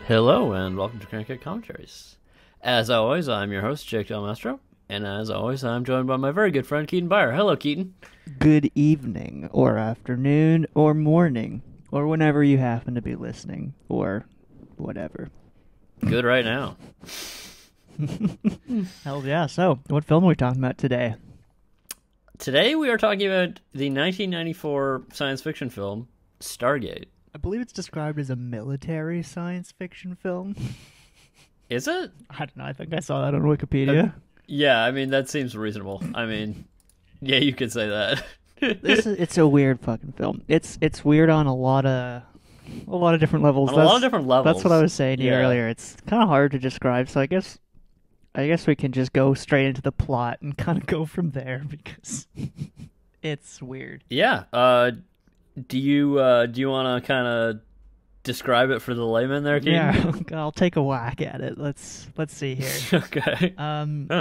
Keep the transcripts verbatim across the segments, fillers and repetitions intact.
Hello and welcome to Crank Commentaries. As always, I'm your host, Jake Del Mastro, and as always, I'm joined by my very good friend, Keaton Byer. Hello, Keaton. Good evening, or afternoon, or morning, or whenever you happen to be listening, or whatever. Good right now. Hell yeah. So, what film are we talking about today? Today we are talking about the nineteen ninety-four science fiction film, Stargate. I believe it's described as a military science fiction film. Is it? I don't know. I think I saw that on Wikipedia. Uh, yeah, I mean, that seems reasonable. I mean, yeah, you could say that. This is, it's a weird fucking film. It's it's weird on a lot of a lot of different levels. On that's, a lot of different levels. That's what I was saying to you Yeah. earlier. It's kind of hard to describe, so I guess I guess we can just go straight into the plot and kind of go from there because it's weird. Yeah. Uh, do you uh, do you want to kind of describe it for the layman there, Keaton? Yeah, I'll take a whack at it. Let's let's see here. Okay. Um, Huh.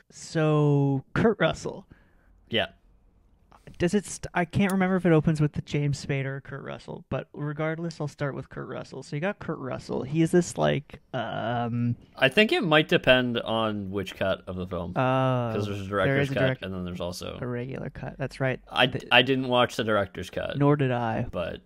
so Kurt Russell. Yeah. Does it? St- I can't remember if it opens with the James Spader or Kurt Russell, but regardless, I'll start with Kurt Russell. So you got Kurt Russell. He's this like um. I think it might depend on which cut of the film. Uh, Because there's a there director's is a cut, direct- and then there's also... a regular cut. That's right. I, The- I didn't watch the director's cut, nor did I. but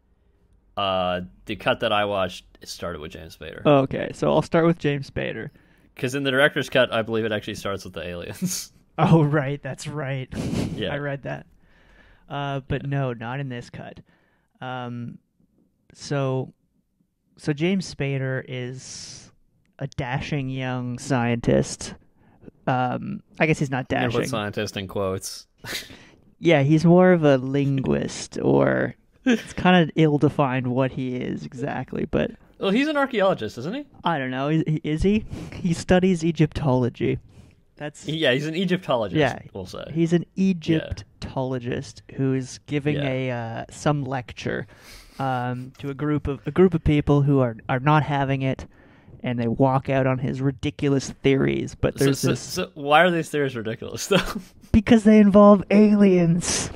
uh, the cut that I watched it started with James Spader. Oh, okay, so I'll start with James Spader. Because in the director's cut, I believe it actually starts with the aliens. Oh, right, that's right. Yeah. I read that. Uh, but no, not in this cut. Um, so, so James Spader is a dashing young scientist. Um, I guess he's not I'm gonna dashing. put scientist in quotes. Yeah, he's more of a linguist, or it's kind of ill-defined what he is exactly. But Well, he's an archaeologist, isn't he? I don't know. Is, is he? He studies Egyptology. That's Yeah, he's an Egyptologist, Yeah, we'll say. he's an Egyptologist who's giving Yeah. a uh, some lecture um, to a group of a group of people who are, are not having it, and they walk out on his ridiculous theories. But So, there's so, this so why are these theories ridiculous, though? because they involve aliens.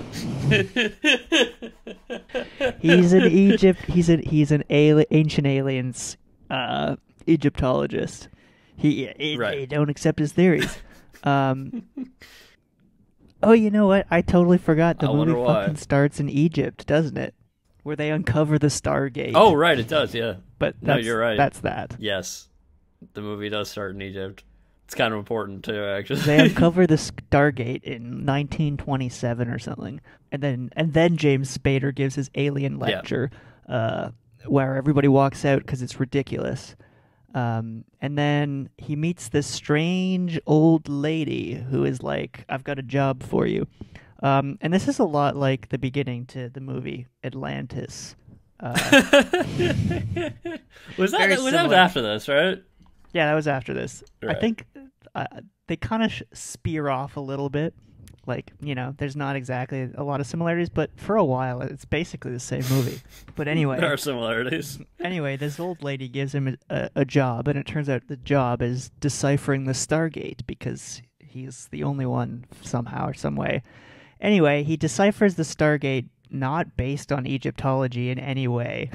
He's an Egypt. He's an he's an ali- ancient aliens uh, Egyptologist. He, he Right. they don't accept his theories. Um, oh, you know what? I totally forgot. The I movie wonder why. fucking starts in Egypt, doesn't it? Where they uncover the Stargate. Oh, right, it does, yeah. but no, that's, you're right. That's that. Yes. The movie does start in Egypt. It's kind of important, too, actually. They uncover the Stargate in nineteen twenty-seven or something, and then and then James Spader gives his alien Yeah. lecture, uh, where everybody walks out because it's ridiculous. Um, and then he meets this strange old lady who is like, "I've got a job for you." Um, and this is a lot like the beginning to the movie Atlantis. Uh, was that Very was that similar. after this, right? yeah, that was after this. I Right. think uh, they kind of sh- spear off a little bit. Like, you know, there's not exactly a lot of similarities, but for a while it's basically the same movie. But anyway, There are similarities. anyway, this old lady gives him a, a job, and it turns out the job is deciphering the Stargate because he's the only one somehow or some way. Anyway, he deciphers the Stargate not based on Egyptology in any way,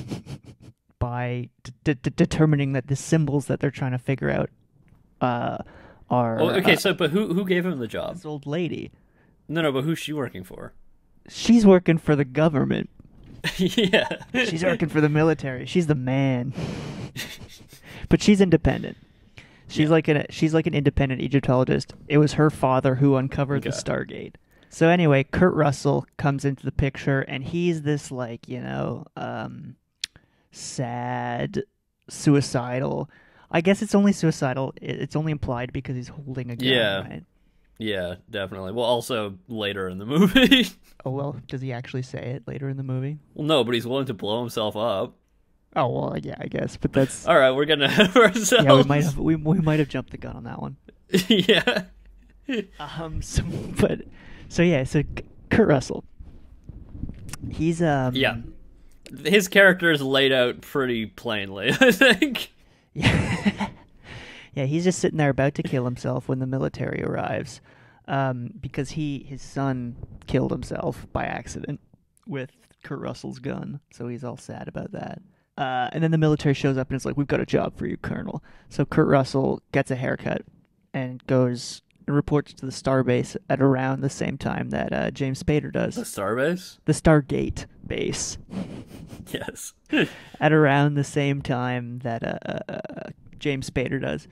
by d- d- determining that the symbols that they're trying to figure out uh, are Oh, okay, uh, so, but who who gave him the job? this old lady. No, no, but who's she working for? She's working for the government. Yeah. She's working for the military. She's the man. But she's independent. She's Yeah. like an she's like an independent Egyptologist. It was her father who uncovered the Okay. Stargate. So anyway, Kurt Russell comes into the picture, and he's this like, you know, um, sad, suicidal. I guess it's only suicidal. it- It's only implied because he's holding a gun. Yeah. Right? Yeah, definitely. Well, also later in the movie. Oh well, does he actually say it later in the movie? Well, no, but he's willing to blow himself up. Oh well, yeah, I guess. But that's All right, we're getting ahead of ourselves. yeah. We might have we we might have jumped the gun on that one. Yeah. Um. So, but so yeah. So K- Kurt Russell. He's um. Yeah. His character is laid out pretty plainly, I think. Yeah. Yeah. He's just sitting there about to kill himself when the military arrives, um, because he his son killed himself by accident with Kurt Russell's gun. So he's all sad about that. Uh, and then the military shows up and it's like, we've got a job for you, Colonel. So Kurt Russell gets a haircut and goes and reports to the Starbase at around the same time that uh, James Spader does. The Starbase? The Stargate base. Yes. At around the same time that uh, uh, uh, James Spader does.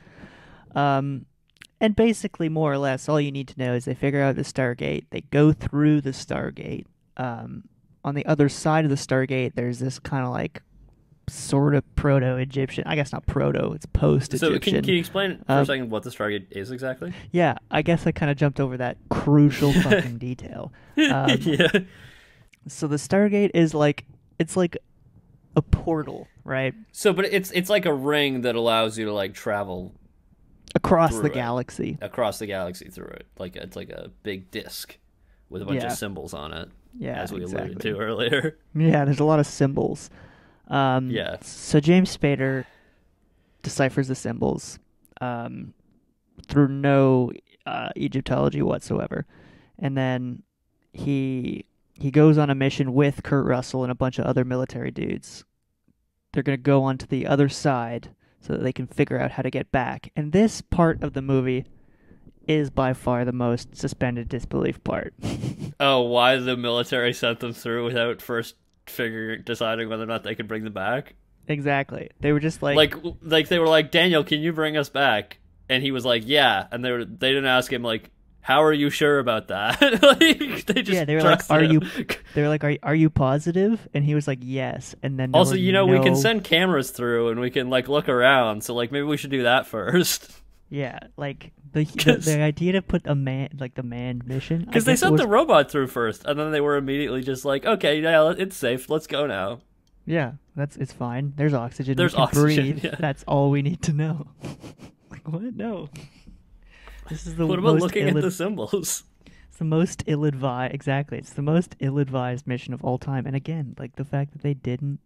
Um, and basically, more or less, all you need to know is they figure out the Stargate. They go through the Stargate. Um, on the other side of the Stargate, there's this kind of like sort of proto-Egyptian. I guess not proto, it's post-Egyptian. So can, can you explain for um, a second what the Stargate is exactly? Yeah, I guess I kind of jumped over that crucial fucking detail. Um, yeah. So the Stargate is like, it's like a portal, right? So, but it's it's like a ring that allows you to like travel across the it. galaxy. Across the galaxy through it. Like it's like a big disc with a bunch Yeah. of symbols on it. Yeah, as we exactly. alluded to earlier. Yeah, there's a lot of symbols. Um, yeah. So James Spader deciphers the symbols um, through no uh, Egyptology whatsoever, and then he he goes on a mission with Kurt Russell and a bunch of other military dudes. They're going to go onto the other side so that they can figure out how to get back. And this part of the movie is by far the most suspended disbelief part. Oh, why the military sent them through without first figuring, deciding whether or not they could bring them back? Exactly. They were just like, like, like they were like, Daniel, can you bring us back? And he was like, yeah. And they were, they didn't ask him like, how are you sure about that? like, they just yeah, they were like, trusted are him. you? They were like, are are you positive? And he was like, yes. And then there Also, were you know, no... we can send cameras through and we can like look around. So like, maybe we should do that first. Yeah, like the the, the idea to put a man like the manned mission because they sent was... the robot through first, and then they were immediately just like, okay, yeah, it's safe. Let's go now. Yeah, that's it's fine. There's oxygen. There's we can oxygen. Breathe. Yeah. That's all we need to know. Like what? No. This is the what about most looking ill- at the symbols? It's the most ill-advised. Exactly, it's the most ill-advised mission of all time. And again, like the fact that they didn't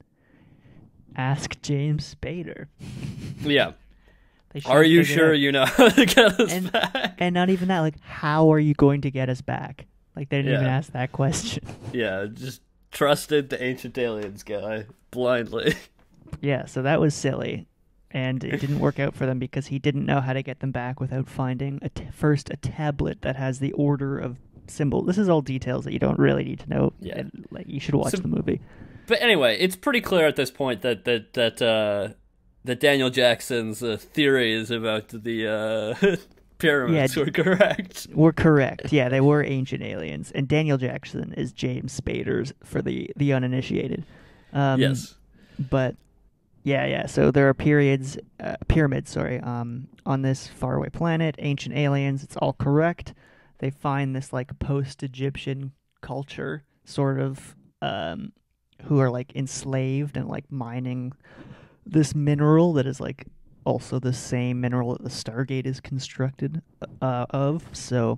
ask James Spader. Yeah. Are you sure out... you know how to get us and, back? And not even that, like, how are you going to get us back? Like, they didn't yeah. even ask that question. Yeah, just trusted the ancient aliens guy blindly. Yeah, so that was silly. And it didn't work out for them because he didn't know how to get them back without finding a t- first a tablet that has the order of symbol. This is all details that you don't really need to know. Yeah. And, like, you should watch so, the movie. But anyway, it's pretty clear at this point that that that uh, that Daniel Jackson's uh, theories about the uh, pyramids yeah, were correct. Were correct. Yeah, they were ancient aliens, and Daniel Jackson is James Spader's for the the uninitiated. Um, yes, but yeah, yeah. So there are periods, uh, pyramids. Sorry, um, on this faraway planet, ancient aliens. It's all correct. They find this like post-Egyptian culture, sort of, um, who are like enslaved and like mining this mineral that is like also the same mineral that the Stargate is constructed uh, of. So,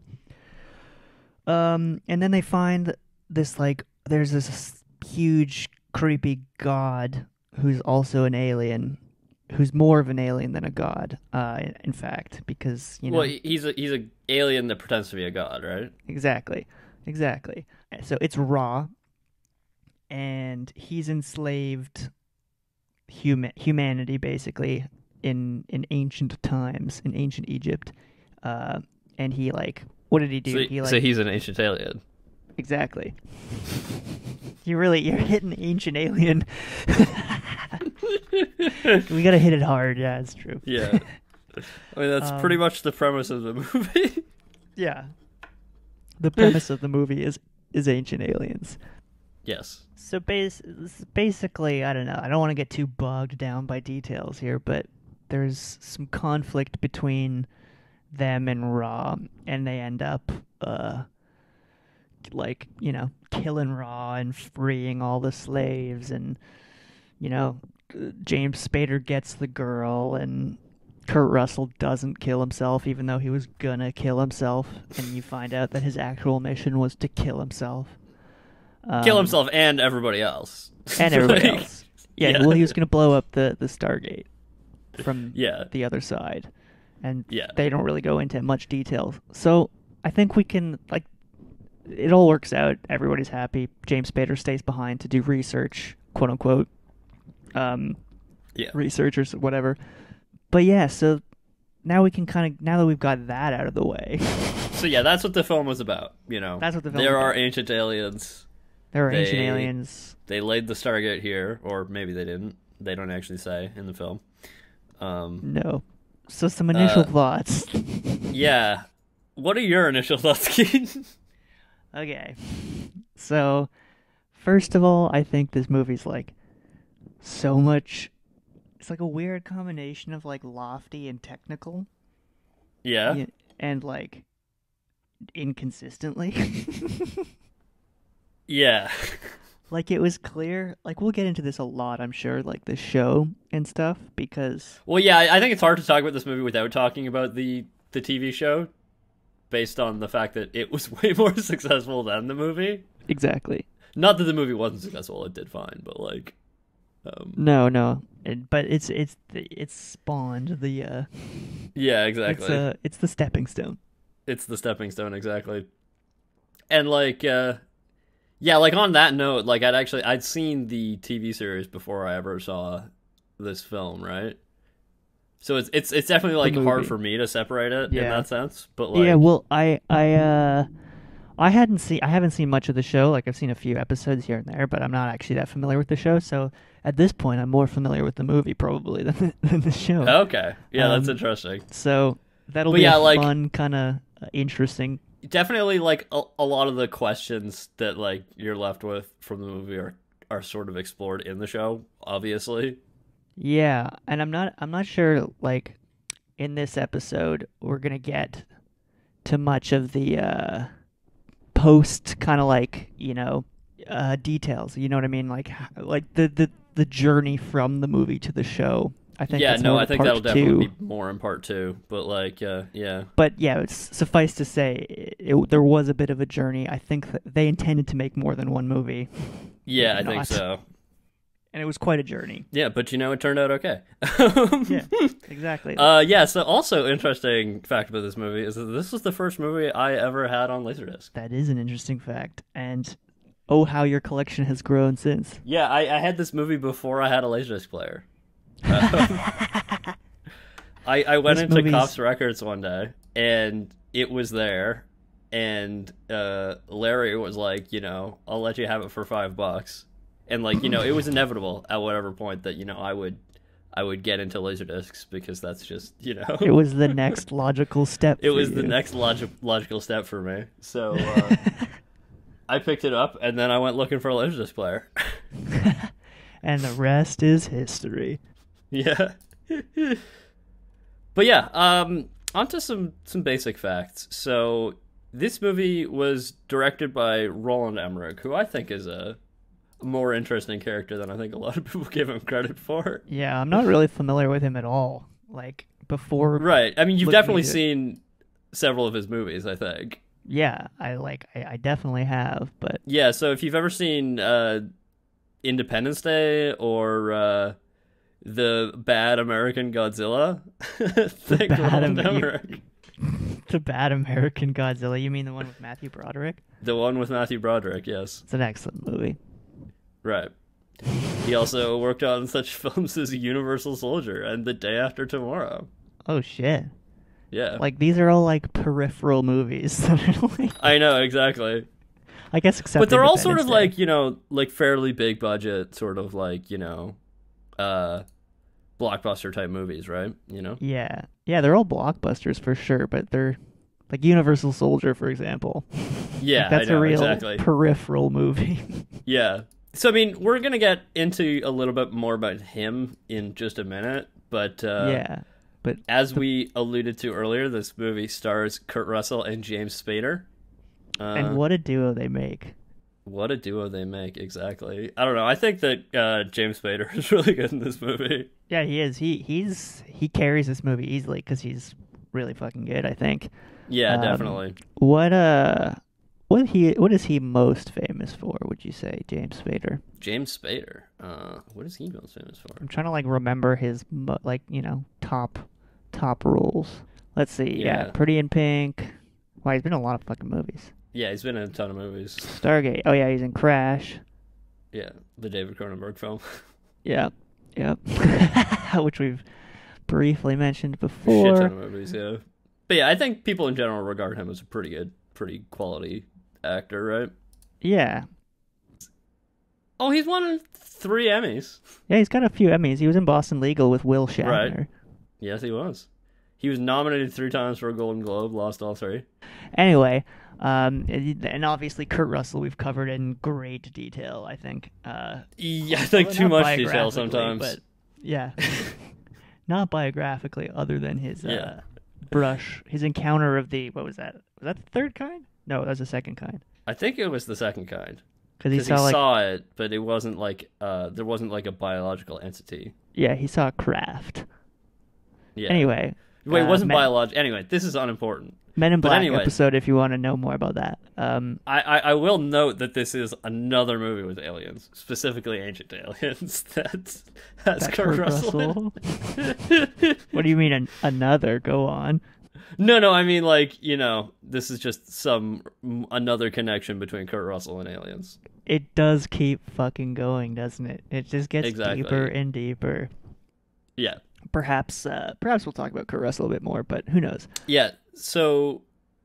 um, and then they find this like there's this huge creepy god who's also an alien, who's more of an alien than a god. Uh, in, in fact, because you know, well, he's a he's a alien that pretends to be a god, right? Exactly, exactly. So it's Ra, and he's enslaved human humanity basically in in ancient times in ancient Egypt, uh, and he like what did he do? So, he like so he's an ancient alien. Exactly. You really you're hitting ancient alien. We gotta hit it hard. Yeah, it's true. Yeah, I mean that's um, pretty much the premise of the movie. Yeah, the premise of the movie is is ancient aliens. Yes. So bas- basically, I don't know. I don't want to get too bogged down by details here, but there's some conflict between them and Ra, and they end up, uh, like, you know, killing Ra and freeing all the slaves, and, you know, James Spader gets the girl, and Kurt Russell doesn't kill himself, even though he was gonna kill himself, and you find out that his actual mission was to kill himself. Um, Kill himself and everybody else. And everybody like, else. Yeah, yeah, well, he was going to blow up the, the Stargate from yeah. the other side. And yeah. they don't really go into much detail. So I think we can, like, it all works out. Everybody's happy. James Spader stays behind to do research, quote unquote. um, Yeah. researchers, whatever. But yeah, so now we can kind of now that we've got that out of the way. So yeah, that's what the film was about. You know, That's what the film there was are about. ancient aliens. There are They- ancient aliens. They laid the Stargate here, or maybe they didn't. They don't actually say in the film. Um, No. So some initial Uh, thoughts. yeah. What are your initial thoughts, Keaton? Okay. So, first of all, I think this movie's like so much. It's like a weird combination of like lofty and technical, Yeah. y- and like inconsistently. Yeah. Like it was clear. Like we'll get into this a lot, I'm sure. Like the show and stuff, because Well, yeah, I I think it's hard to talk about this movie without talking about the, the T V show, based on the fact that it was way more successful than the movie. exactly. Not that the movie wasn't successful; it did fine, but like, um, No, no. It, but it's it's the, it's spawned the uh. yeah, exactly. It's uh it's the stepping stone. It's the stepping stone, exactly. And like, uh, yeah, like on that note, like I'd actually I'd seen the T V series before I ever saw this film, right? So it's it's it's definitely like hard movie. for me to separate it in Yeah. that sense. But like, Yeah, well, I I uh I hadn't seen I haven't seen much of the show. Like I've seen a few episodes here and there, but I'm not actually that familiar with the show. So at this point, I'm more familiar with the movie probably than than the show. okay, yeah, that's Um, interesting. So that'll But be yeah, a like- fun kind of uh, interesting. Definitely, like a, a lot of the questions that like you're left with from the movie are are sort of explored in the show, obviously. Yeah, and I'm not I'm not sure like in this episode we're gonna get to much of the uh post kind of like you know uh details. You know what I mean? Like h- like the the the journey from the movie to the show. I think Yeah, that's no, more I of think part that'll two. definitely be more in part two. But like, uh, yeah, But yeah, it's suffice to say, it, it, there was a bit of a journey. I think that they intended to make more than one movie, yeah, I Maybe think not. so. and it was quite a journey. Yeah, but you know, it turned out okay. Yeah, exactly. Uh, yeah. So also interesting fact about this movie is that this was the first movie I ever had on Laserdisc. That is an interesting fact, and oh, how your collection has grown since. Yeah, I, I had this movie before I had a Laserdisc player. Um, I I went This into movie's- Cops Records one day and it was there, and uh, Larry was like, you know, I'll let you have it for five bucks, and like, you know, it was inevitable at whatever point that you know I would I would get into Laserdiscs because that's just you know It was the next logical step. it for was the you. next logi- logical step for me. So uh, I picked it up and then I went looking for a Laserdisc player. And the rest is history. Yeah. But yeah, um, onto some, some basic facts. So this movie was directed by Roland Emmerich, who I think is a more interesting character than I think a lot of people give him credit for. Yeah, I'm not really familiar with him at all. Like before, Right. I mean, you've Looking definitely into it. seen several of his movies, I think. yeah, I like I, I definitely have, but Yeah, so if you've ever seen uh, Independence Day or uh, the bad American Godzilla, think bad Roland Am- you- Emmerich. the bad American Godzilla. You mean the one with Matthew Broderick? The one with Matthew Broderick, yes. It's an excellent movie. Right. He also worked on such films as Universal Soldier and The Day After Tomorrow. Oh shit! Yeah. Like these are all like peripheral movies. That are like, I know, exactly. I guess except. But they're all sort of Independence like, you know, like fairly big budget, sort of like, you know, uh, blockbuster type movies, right? You know? Day. Yeah, yeah, they're all blockbusters for sure, but they're like Universal Soldier, for example. Yeah, Like, that's I know, a real exactly. peripheral movie. Yeah. So, I mean, we're going to get into a little bit more about him in just a minute, but uh, yeah, but as we alluded to earlier, this movie stars Kurt Russell and James Spader. Uh, and what a duo they make. What a duo they make, exactly. I don't know. I think that uh, James Spader is really good in this movie. Yeah, he is. He he's he carries this movie easily because he's really fucking good. I think. Yeah, Um, definitely. What uh, what he what is he most famous for? Would you say James Spader? James Spader. Uh, what is he most famous for? I'm trying to like remember his mo- like you know top top roles. Let's see. Yeah, Yeah. Pretty in Pink. Wow, he's been in a lot of fucking movies. Yeah, he's been in a ton of movies. Stargate. Oh yeah, he's in Crash. Yeah, the David Cronenberg film. Yeah. Yep. Which we've briefly mentioned Shit before. ton of movies, yeah. But yeah, I think people in general regard him as a pretty good, pretty quality actor, right? Yeah. Oh, he's won three Emmys. Yeah, he's got a few Emmys. He was in Boston Legal with Will Shatner. Right. Yes, he was. He was nominated three times for a Golden Globe, lost all three. Anyway, um, and obviously Kurt Russell we've covered in great detail, I think. Uh, Yeah, I think well, too not much detail biographically, sometimes. But yeah. Not biographically, other than his uh, Yeah. brush, his encounter of the, what was that? Was that the third kind? No, that was the second kind. I think it was the second kind. Because he Because saw he like, saw it, but it wasn't like, uh, there wasn't like a biological entity. yeah, he saw craft. Yeah. Anyway. Wait, it uh, wasn't Men, biological. Anyway, this is unimportant. Men in But Black anyway. episode if you want to know more about that. Um, I, I, I will note that this is another movie with aliens, specifically ancient aliens. That's that's that Kurt, Kurt Russell. Russell. What do you mean an, another? Go on. No, no, I mean like you know, this is just some another connection between Kurt Russell and aliens. It does keep fucking going, doesn't it? It just gets Exactly. deeper and deeper. Yeah, Perhaps, uh, perhaps we'll talk about Kurt Russell a bit more, but who knows? yeah. So,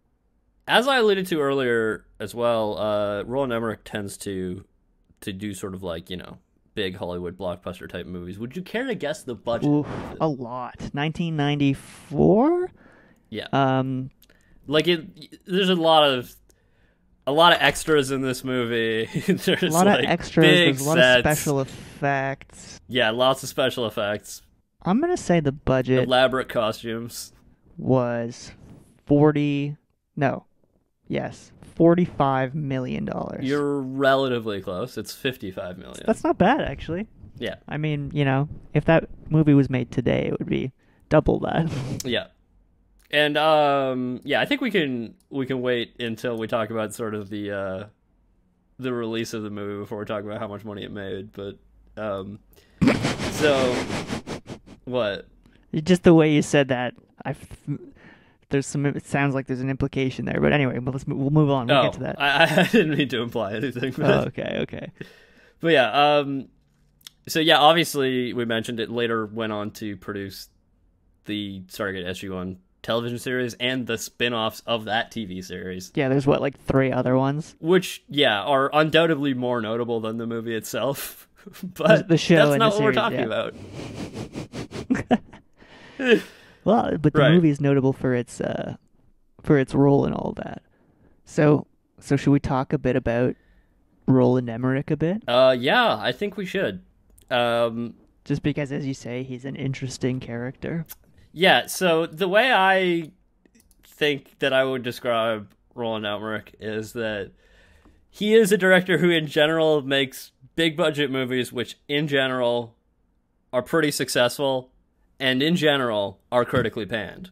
as I alluded to earlier as well, uh, Roland Emmerich tends to to do sort of like you know big Hollywood blockbuster type movies. Would you care to guess the budget? Oof, a lot. nineteen ninety-four. Yeah. Um, Like it, there's a lot of a lot of extras in this movie. There's a lot like of extras. big There's a lot sets. of special effects. Yeah, lots of special effects, I'm gonna say the budget elaborate costumes. was forty. No, yes, forty-five million dollars. You're relatively close. It's fifty-five million. That's not bad, actually. Yeah, I mean, you know, if that movie was made today, it would be double that. yeah, and um, yeah. I think we can we can wait until we talk about sort of the uh, the release of the movie before we talk about how much money it made. But um, so what? Just the way you said that, I. There's some. It sounds like there's an implication there, but anyway, well, let's we'll move on. We'll oh, get to that. I, I didn't mean to imply anything. But, Oh, okay, okay. but yeah, um, so yeah, obviously we mentioned it. Later went on to produce the Stargate S G one television series and the spin-offs of that T V series. Yeah, there's what, like three other ones? Which, yeah, are undoubtedly more notable than the movie itself. But The show that's and not the what we're series, talking yeah. about. Well, but the Right. movie is notable for its uh, for its role in all that. So, so should we talk a bit about Roland Emmerich a bit? Uh, yeah, I think we should. Um, Just because, as you say, he's an interesting character. yeah, so the way I think that I would describe Roland Emmerich is that he is a director who, in general, makes big budget movies, which, in general, are pretty successful, and in general, are critically panned.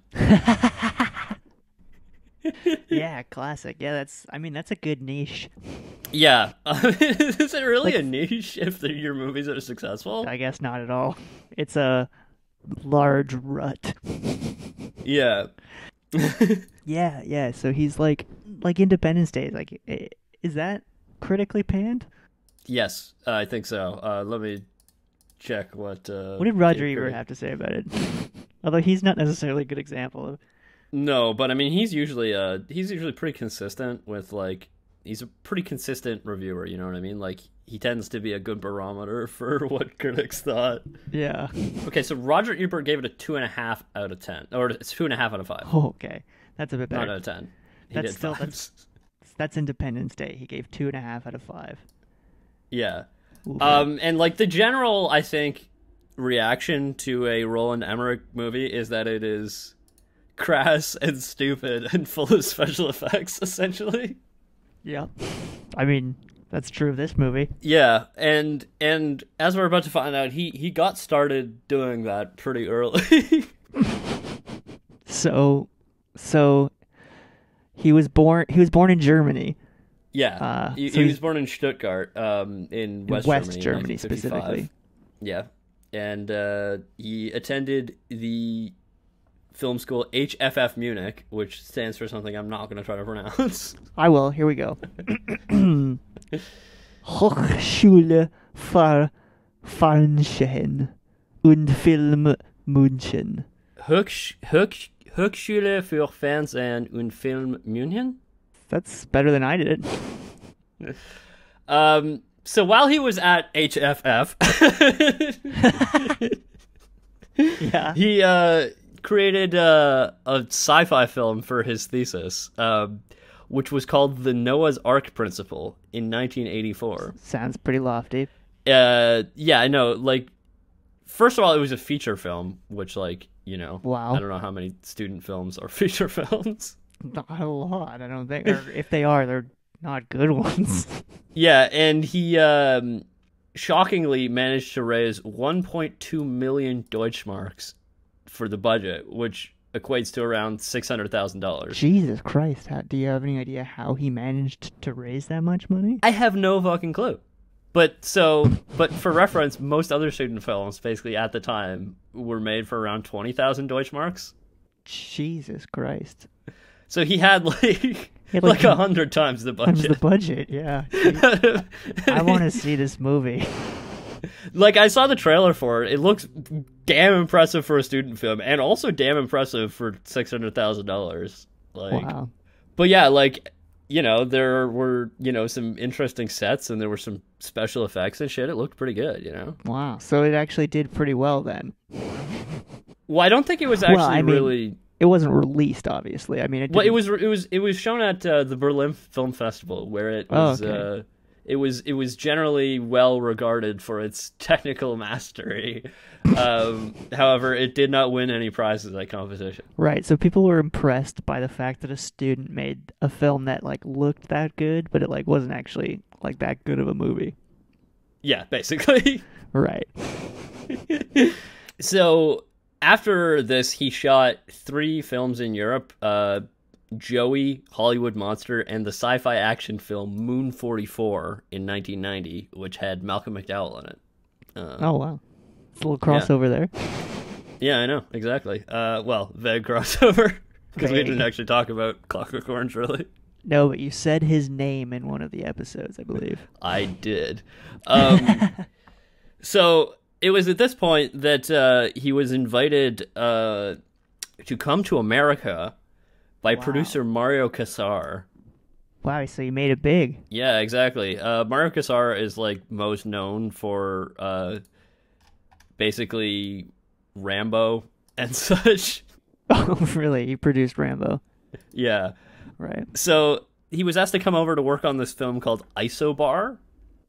Yeah, classic. Yeah, that's. I mean, that's a good niche. Yeah. Is it really Like- a niche if the, your movies are successful? I guess not at all. It's a large rut. Yeah. Yeah, yeah. So he's like, like Independence Day. Like, i- is that critically panned? Yes, uh, I think so. Uh, let me check what... Uh, What did Roger the Ebert critic- have to say about it? Although he's not necessarily a good example of. No, but I mean, he's usually uh he's usually pretty consistent with like he's a pretty consistent reviewer. You know what I mean? Like he tends to be a good barometer for what critics thought. Yeah. Okay, so Roger Ebert gave it a two and a half out of ten, or it's two and a half out of five, Oh, okay. That's a bit not better. out of ten. He That's did still- fives. That's Independence Day. He gave two and a half out of five. Yeah. Ooh. Um, and like the general, I think, reaction to a Roland Emmerich movie is that it is crass and stupid and full of special effects, essentially. Yeah. I mean, that's true of this movie. Yeah, and and as we're about to find out, he he got started doing that pretty early. So, so he was born. He was born in Germany. yeah, Uh, he, so he he's- was born in Stuttgart, um, in West, West Germany, Germany, in nineteen fifty-five. specifically. Yeah, and uh, he attended the film school H F F Munich, which stands for something I'm not going to try to pronounce. I will. Here we go. Hochschule für Fernsehen. und Film München. Hoch, Hoch, Hochschule für Fernsehen und Film München? That's better than I did. Um, so while he was at H F F, Yeah. he uh, created uh, a sci-fi film for his thesis, um, which was called The Noah's Ark Principle in nineteen eighty-four. Sounds pretty lofty. Uh, yeah, I know. Like, first of all, it was a feature film, which, like, you know, Wow. I don't know how many student films are feature films. Not a lot, I don't think. Or if they are, they're not good ones. Yeah, and he um, shockingly managed to raise one point two million Deutschmarks for the budget, which equates to around six hundred thousand dollars. Jesus Christ. How, do you have any idea how he managed to raise that much money? I have no fucking clue. But so, but for reference, most other student films, basically at the time, were made for around twenty thousand Deutschmarks. Jesus Christ. So he had like He had, like a hundred times the times budget. the budget, yeah. I want to see this movie. Like, I saw the trailer for it. It looks damn impressive for a student film, and also damn impressive for six hundred thousand dollars. Like, Wow. but yeah, like, you know, there were, you know, some interesting sets, and there were some special effects and shit. It looked pretty good, you know. Wow. So it actually did pretty well then. Well, I don't think it was actually Well, I mean, really. It wasn't released, obviously. I mean, it Well, it didn't- was it was it was shown at uh, the Berlin Film Festival, where it Oh, was. okay. Uh, it was it was generally well regarded for its technical mastery. Um, however, it did not win any prizes at competition. Right. So people were impressed by the fact that a student made a film that like looked that good, but it like wasn't actually like that good of a movie. Yeah, basically. Right. So after this, he shot three films in Europe. Uh, Joey, Hollywood Monster, and the sci-fi action film Moon forty-four in nineteen ninety, which had Malcolm McDowell in it. Uh, Oh wow. It's a little crossover there. Yeah, I know, exactly. Uh, well, vague crossover, because we Vague. didn't actually talk about Clockwork Orange, really. No, but you said his name in one of the episodes, I believe. I did. Um, so it was at this point that uh, he was invited uh, to come to America by Wow. producer Mario Casar. Wow, so you made it big. Yeah, exactly. Uh, Mario Casar is like most known for uh, basically Rambo and such. Oh, really? You produced Rambo. Yeah. Right. So he was asked to come over to work on this film called Isobar.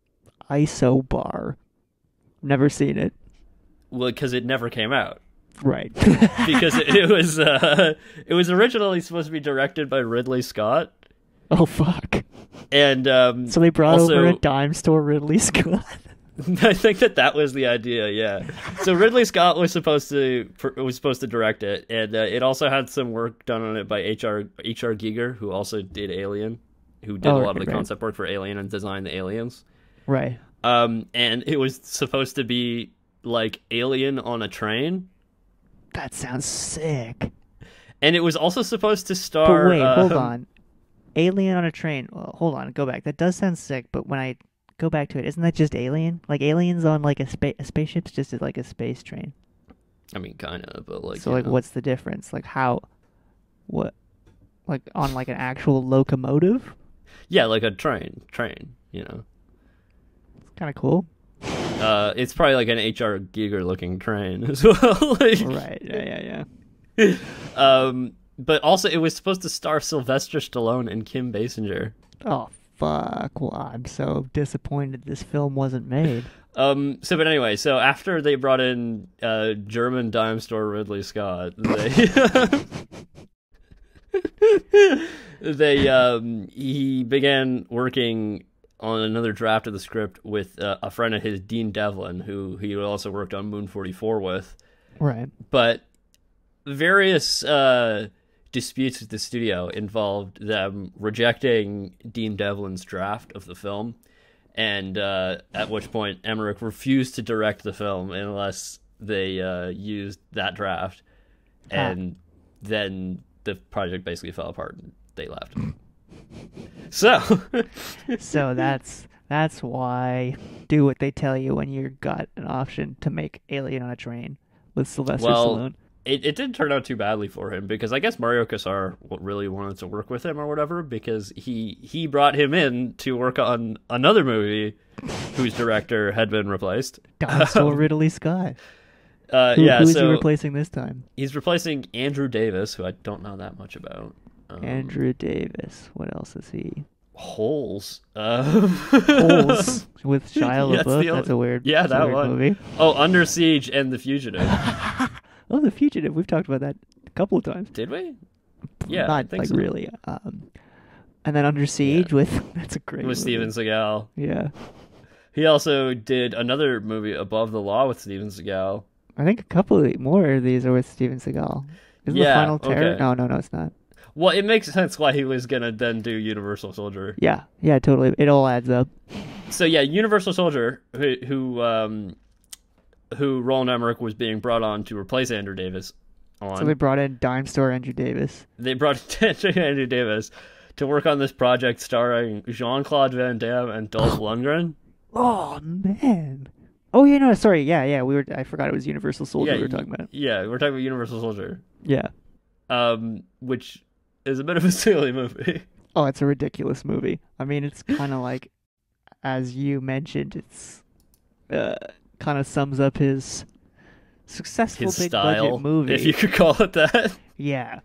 Isobar. Never seen it. Well, because it never came out. Right. Because it, it was uh, it was originally supposed to be directed by Ridley Scott, Oh, fuck. and um, So they brought also, over a dime store Ridley Scott. I think that that was the idea. Yeah. So Ridley Scott was supposed to was supposed to direct it, and uh, it also had some work done on it by H R H R Giger, who also did Alien, who did Oh, a lot okay, of the right. concept work for Alien and designed the aliens. Right. Um, and it was supposed to be like Alien on a train. That sounds sick. And it was also supposed to But star. wait, hold um, on. Alien on a train. Well, hold on, go back. That does sound sick, but when I go back to it, isn't that just Alien? Like Aliens on like a space a spaceship's just like a space train. I mean, kind of, but like. So you like know. what's the difference? Like how what like on like an actual locomotive? Yeah, like a train, train. You know, It's kind of cool. uh, it's probably like an H R Giger looking train as well. Like, Right. Yeah, yeah, yeah. um, but also it was supposed to star Sylvester Stallone and Kim Basinger. Oh fuck. Well, I'm so disappointed this film wasn't made. Um, so, but anyway, so after they brought in uh, German dime store Ridley Scott, they they um, he began working on another draft of the script with uh, a friend of his, Dean Devlin, who he also worked on Moon forty-four with. Right. But various uh, disputes with the studio involved them rejecting Dean Devlin's draft of the film, and uh, at which point Emmerich refused to direct the film unless they uh, used that draft, and then the project basically fell apart and they left. So, So that's That's why. Do what they tell you when you got an option to make Alien on a Train with Sylvester Well, Stallone. it, it didn't turn out too badly for him because I guess Mario Casar really wanted to work with him or whatever because he he brought him in to work on another movie whose director had been replaced. Dinosaur Ridley Scott. Uh, Who, yeah, who is so he replacing this time? he's replacing Andrew Davis, who I don't know that much about. Um, Andrew Davis. What else is he? Holes. Uh, Holes with Shia Yeah, it's LaBeouf. the That's only- a weird. yeah, that's a that weird one. movie. Oh, Under Siege and The Fugitive. Oh, The Fugitive. We've talked about that a couple of times. Did we? Yeah, I Not think like so. really. Um, and then Under Siege with that's a great With movie. Steven Seagal. Yeah, He also did another movie, Above the Law, with Steven Seagal. I think a couple of, more of these are with Steven Seagal. Isn't Yeah, the Final Terror? okay. No, no, no, it's not. Well, it makes sense why he was gonna then do Universal Soldier. Yeah, yeah, totally. It all adds up. So yeah, Universal Soldier, who who, um, who Roland Emmerich was being brought on to replace Andrew Davis on. So they brought in Dime Store Andrew Davis. They brought Andrew Davis to work on this project starring Jean-Claude Van Damme and Dolph Lundgren. Oh man. Oh yeah, no, sorry. Yeah, yeah. We were. I forgot it was Universal Soldier Yeah, we were y- talking about. Yeah, we're talking about Universal Soldier, Yeah. um, which is a bit of a silly movie. Oh, it's a ridiculous movie. I mean, it's kind of like, as you mentioned, it's uh, kind of sums up his successful His big style, budget movie. if you could call it that. Yeah,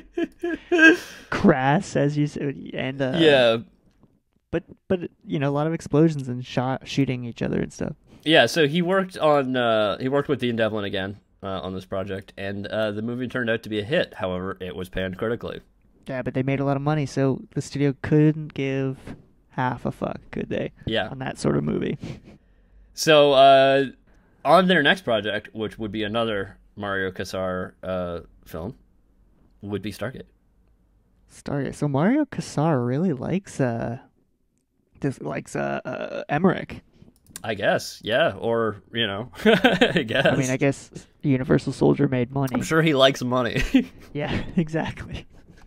crass as you said, and uh, yeah, but but you know, a lot of explosions and shot shooting each other and stuff. yeah. So he worked on uh, he worked with Dean Devlin again uh, on this project, and uh, the movie turned out to be a hit. However, it was panned critically. Yeah, but they made a lot of money, so the studio couldn't give half a fuck, could they? Yeah. On that sort of movie. So uh, on their next project, which would be another Mario Casar uh, film, would be Stargate. Stargate. So Mario Casar really likes uh, this likes uh, uh Emmerich. I guess, yeah, or you know, I guess. I mean, I guess Universal Soldier made money. I'm sure he likes money. Yeah, exactly.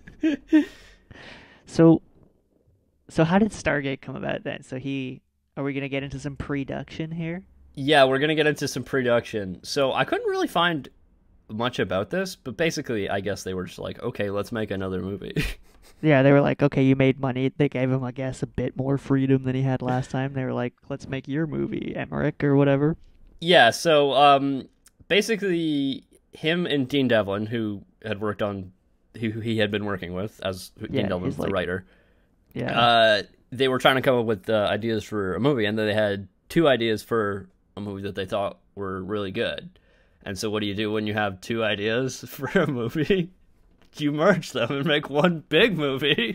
so, so how did Stargate come about then? So he, are we gonna get into some pre-duction here? Yeah, we're gonna get into some production. So I couldn't really find much about this, but basically, I guess they were just like, okay, let's make another movie. Yeah, they were like, okay, you made money. They gave him, I guess, a bit more freedom than he had last time. They were like, let's make your movie, Emmerich or whatever. Yeah, so um, basically, him and Dean Devlin, who had worked on, who he had been working with, as Yeah, Dean Devlin's he's the like- writer, Yeah. uh, they were trying to come up with uh, ideas for a movie, and then they had two ideas for a movie that they thought were really good. And so what do you do when you have two ideas for a movie? You merge them and make one big movie.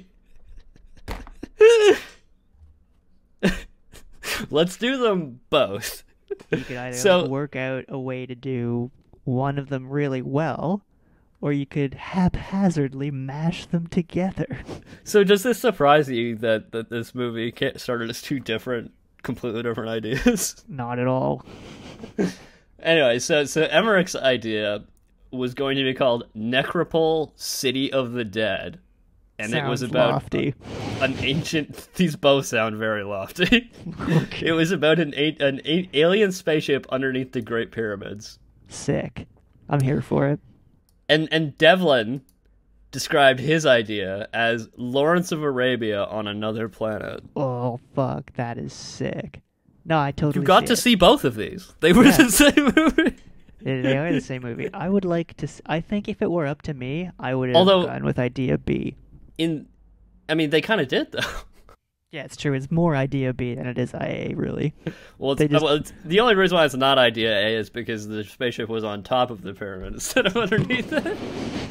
Let's do them both. You could either So- work out a way to do one of them really well, or you could haphazardly mash them together. So does this surprise you that, that this movie ca- started as two different, completely different ideas? Not at all. Anyway, so so Emmerich's idea was going to be called Necropole City of the Dead. And it was Sounds about lofty. an ancient... These both sound very lofty. It was about an, a- an a- alien spaceship underneath the Great Pyramids. Sick. I'm here for it. And and Devlin described his idea as Lawrence of Arabia on another planet. Oh, fuck. That is sick. No, I totally You got see to it. see both of these. They were Yeah. the same movie. They they are the same movie. I would like to... s- I think if it were up to me, I would have Although- gone with idea B. In, I mean, they kind of did though. Yeah, it's true. It's more idea B than it is I A, really. Well, it's, They just- well it's, the only reason why it's not idea A is because the spaceship was on top of the pyramid instead of underneath it.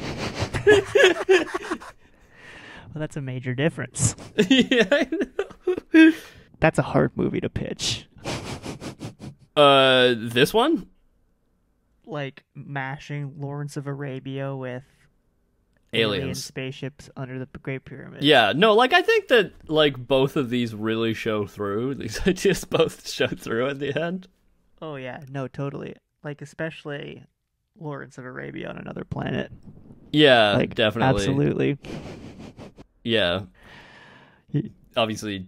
Well, that's a major difference. Yeah, I know. That's a hard movie to pitch. Uh, this one? Like mashing Lawrence of Arabia with alien Aliens. spaceships under the Great Pyramid. Yeah, no, like I think that like both of these really show through. These ideas both show through at the end. Oh yeah, no, totally. Like especially Lawrence of Arabia on another planet. Yeah, Like definitely. absolutely. Yeah. He- Obviously,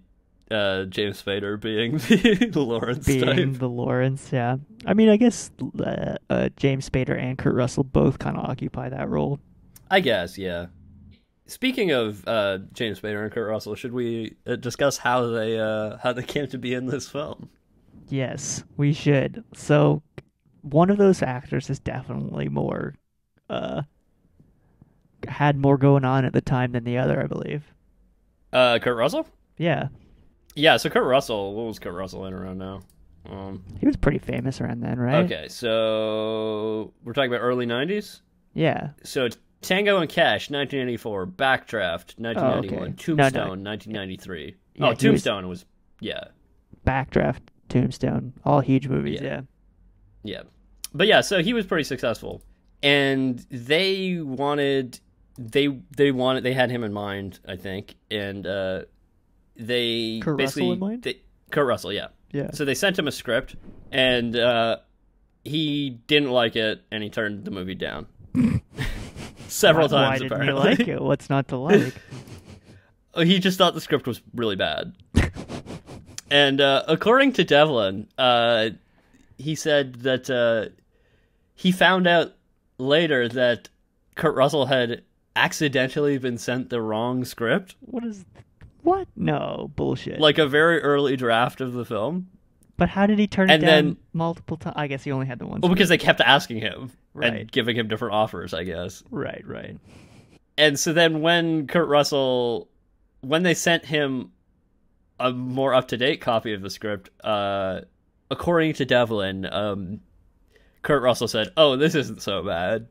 uh, James Spader being the Lawrence being type. the Lawrence, yeah. I mean, I guess uh, uh, James Spader and Kurt Russell both kind of occupy that role. I guess, yeah. Speaking of uh, James Spader and Kurt Russell, should we uh, discuss how they uh, how they came to be in this film? Yes, we should. So, one of those actors is definitely more, uh, had more going on at the time than the other, I believe. Uh, Kurt Russell? Yeah. Yeah, so Kurt Russell, what was Kurt Russell in around now? Um, he was pretty famous around then, right? Okay, so we're talking about early nineties? Yeah. So it's Tango and Cash, nineteen eighty-four, Backdraft, nineteen ninety-one, oh, okay. Tombstone, no, no. nineteen ninety-three. Yeah, oh, Tombstone was... was, yeah. Backdraft, Tombstone, all huge movies, yeah. yeah. Yeah. But yeah, so he was pretty successful. And they wanted... They they wanted... They had him in mind, I think. And uh, they Kurt basically... Russell in mind? They, Kurt Russell, yeah. Yeah. So they sent him a script, and uh, he didn't like it, and he turned the movie down. Several why, times, why didn't apparently. you like it? What's not to like? He just thought the script was really bad. And uh, according to Devlin, uh, he said that uh, he found out later that Kurt Russell had accidentally been sent the wrong script. What is... What? No, bullshit. Like a very early draft of the film. But how did he turn it And down then- multiple times? I guess he only had the one. Well, because they kept asking him Right. and giving him different offers, I guess. Right, right. And so then when Kurt Russell, when they sent him a more up-to-date copy of the script, uh, according to Devlin, um, Kurt Russell said, "Oh, this isn't so bad."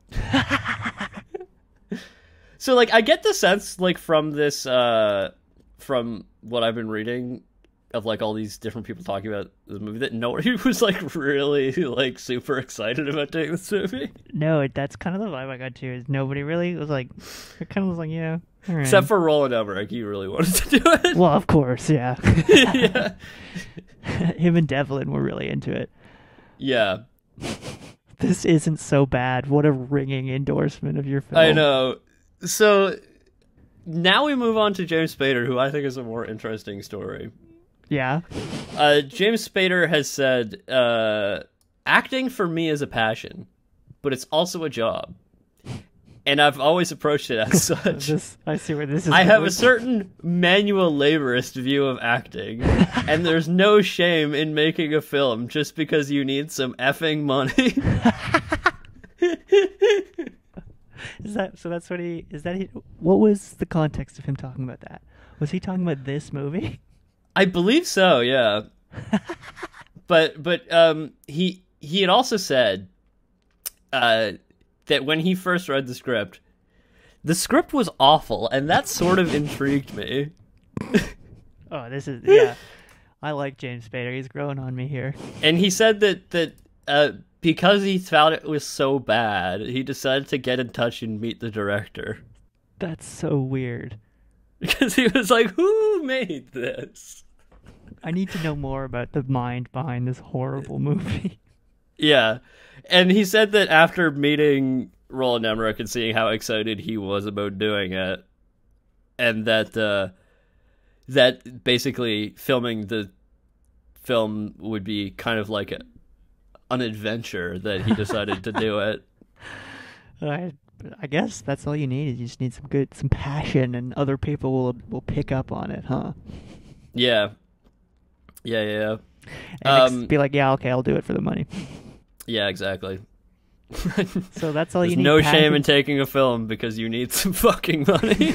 So, like, I get the sense, like, from this, uh, from what I've been reading of, like, all these different people talking about the movie, that nobody was, like, really, like, super excited about doing this movie. No, that's kind of the vibe I got too. Is nobody really was like, it kind of was like, yeah, all right. Except for Roland Emmerich, he really wanted to do it. Well, of course, yeah. Yeah. Him and Devlin were really into it. Yeah. This isn't so bad. What a ringing endorsement of your film. I know. So now we move on to James Spader, who I think is a more interesting story. Yeah. Uh, James Spader has said, uh, acting for me is a passion, but it's also a job. And I've always approached it as such. This, I see where this is I have going. a certain manual laborist view of acting, and there's no shame in making a film just because you need some effing money. Is that so? That's what he is. That he? What was the context of him talking about that? Was he talking about this movie? I believe so, yeah. but but um, he he had also said uh, that when he first read the script, the script was awful, and that sort of intrigued me. Oh, this is yeah. I like James Spader. He's growing on me here. And he said that that uh, because he found it was so bad, he decided to get in touch and meet the director. That's so weird. Because he was like, "Who made this?" I need to know more about the mind behind this horrible movie. Yeah. And he said that after meeting Roland Emmerich and seeing how excited he was about doing it, and that uh, that basically filming the film would be kind of like a, an adventure, that he decided to do it. I, I guess that's all you need. You just need some good, some passion, and other people will will pick up on it, huh? Yeah. Yeah, yeah, yeah. And ex- Um, be like, yeah, okay, I'll do it for the money. Yeah, exactly. So that's all There's you need. no passion. shame in taking a film because you need some fucking money.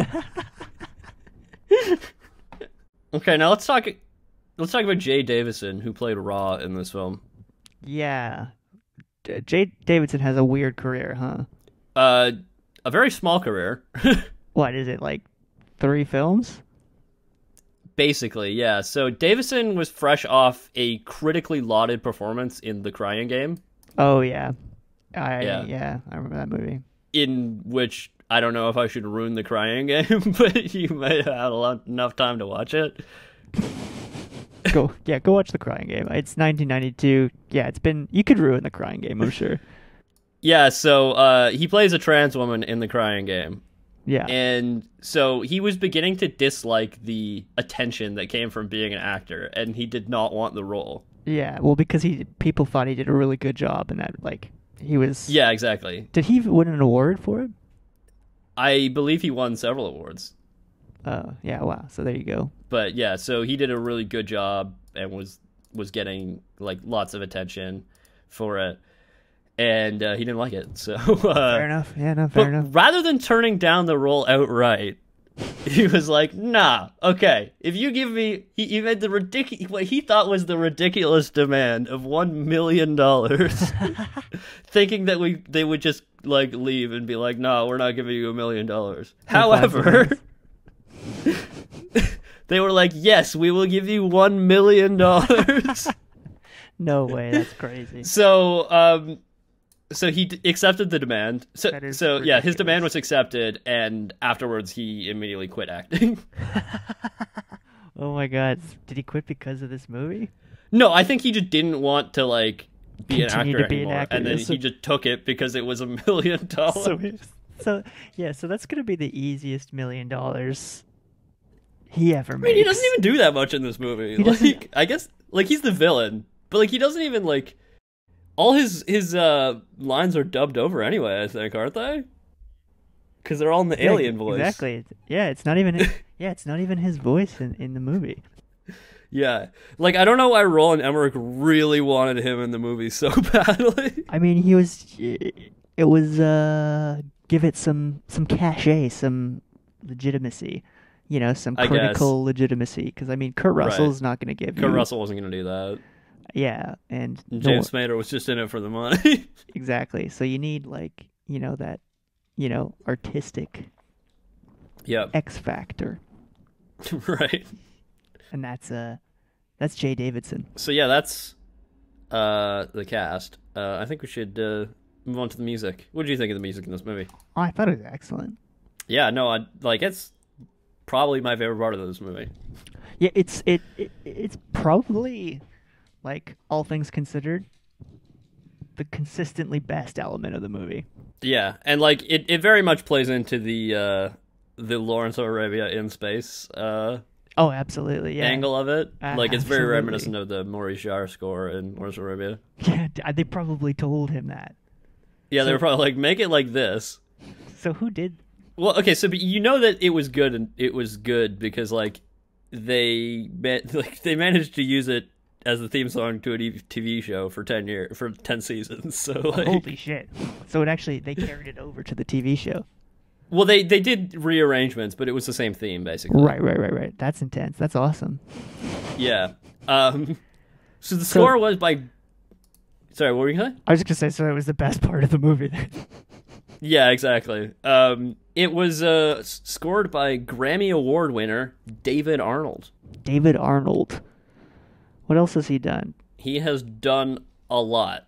Okay, now let's talk. Let's talk about Jay Davison, who played Raw in this film. Yeah, D- Jay Davidson has a weird career, huh? Uh, a very small career. What is it, like three films? Basically, yeah. So Davison was fresh off a critically lauded performance in The Crying Game, Oh yeah, I Yeah. yeah, I remember that movie. in which I don't know if I should ruin The Crying Game, but you might have had a lot, enough time to watch it. Go yeah, go watch The Crying Game. It's nineteen ninety-two. Yeah, it's been. You could ruin The Crying Game, I'm sure. Yeah, so uh, he plays a trans woman in The Crying Game. Yeah. And so he was beginning to dislike the attention that came from being an actor, and he did not want the role. Yeah, well, because he people thought he did a really good job, and that like he was. Yeah, exactly. Did he win an award for it? I believe he won several awards. Uh, yeah. Wow. So there you go. But yeah, so he did a really good job and was was getting like lots of attention for it, and uh, he didn't like it. So uh, Fair enough. Yeah. No. Fair but enough. rather than turning down the role outright, he was like, "Nah, okay. If you give me," he, he made the ridiculous what he thought was the ridiculous demand of one million dollars, thinking that we they would just like leave and be like, "No, we're not giving you a million dollars." However, they were like, "Yes, we will give you one million dollars." No way. That's crazy. So, um. So he d- accepted the demand. So, That is so yeah, his ridiculous. demand was accepted, and afterwards he immediately quit acting. Oh my god. Did he quit because of this movie? No, I think he just didn't want to like be an Continue actor to be an anymore, actor, and then yeah, so- he just took it because it was a million dollars. So, so yeah. So that's gonna be the easiest million dollars he ever I makes. mean, he doesn't even do that much in this movie. He doesn't- Like, I guess, like he's the villain, but like he doesn't even like. All his his uh, lines are dubbed over anyway, I think, aren't they? Because they're all in the Yeah, alien voice. Exactly. Yeah. It's not even. Yeah. It's not even his voice in in the movie. Yeah, like I don't know why Roland Emmerich really wanted him in the movie so badly. I mean, he was. It was uh, give it some some cachet, some legitimacy. You know, some I critical legitimacy. Because I mean, Kurt Russell's not going to give Kurt you. Russell wasn't going to do that. Yeah, and And no- James Spader was just in it for the money. exactly. So you need like you know that, you know, artistic Yep. X factor, Right. and that's uh, that's Jay Davidson. So yeah, that's uh the cast. Uh, I think we should uh, move on to the music. What did you think of the music in this movie? Oh, I thought it was excellent. Yeah, no, I like it's probably my favorite part of this movie. Yeah, it's it, it it's probably, like, all things considered, the consistently best element of the movie. Yeah, and like it, it very much plays into the uh the Lawrence of Arabia in space uh Oh, absolutely, yeah. angle of it. Uh, Like it's very absolutely. reminiscent of the Maurice Jarre score in Lawrence of Arabia. Yeah, d- they probably told him that. Yeah, they So- were probably like, make it like this. So who did? Well, okay, so but you know that it was good, and it was good because like they ma- like they managed to use it as the theme song to a T V show for ten years, for ten seasons. So like, Holy shit! So it actually they carried it over to the T V show. well, they they did rearrangements, but it was the same theme basically. Right, right, right, right. That's intense. That's awesome. Yeah. Um. So the So- score was by. Sorry, what were you saying? I was just gonna say, so it was the best part of the movie. Yeah, exactly. Um, it was uh s- scored by Grammy Award winner David Arnold. David Arnold. What else has he done? He has done a lot.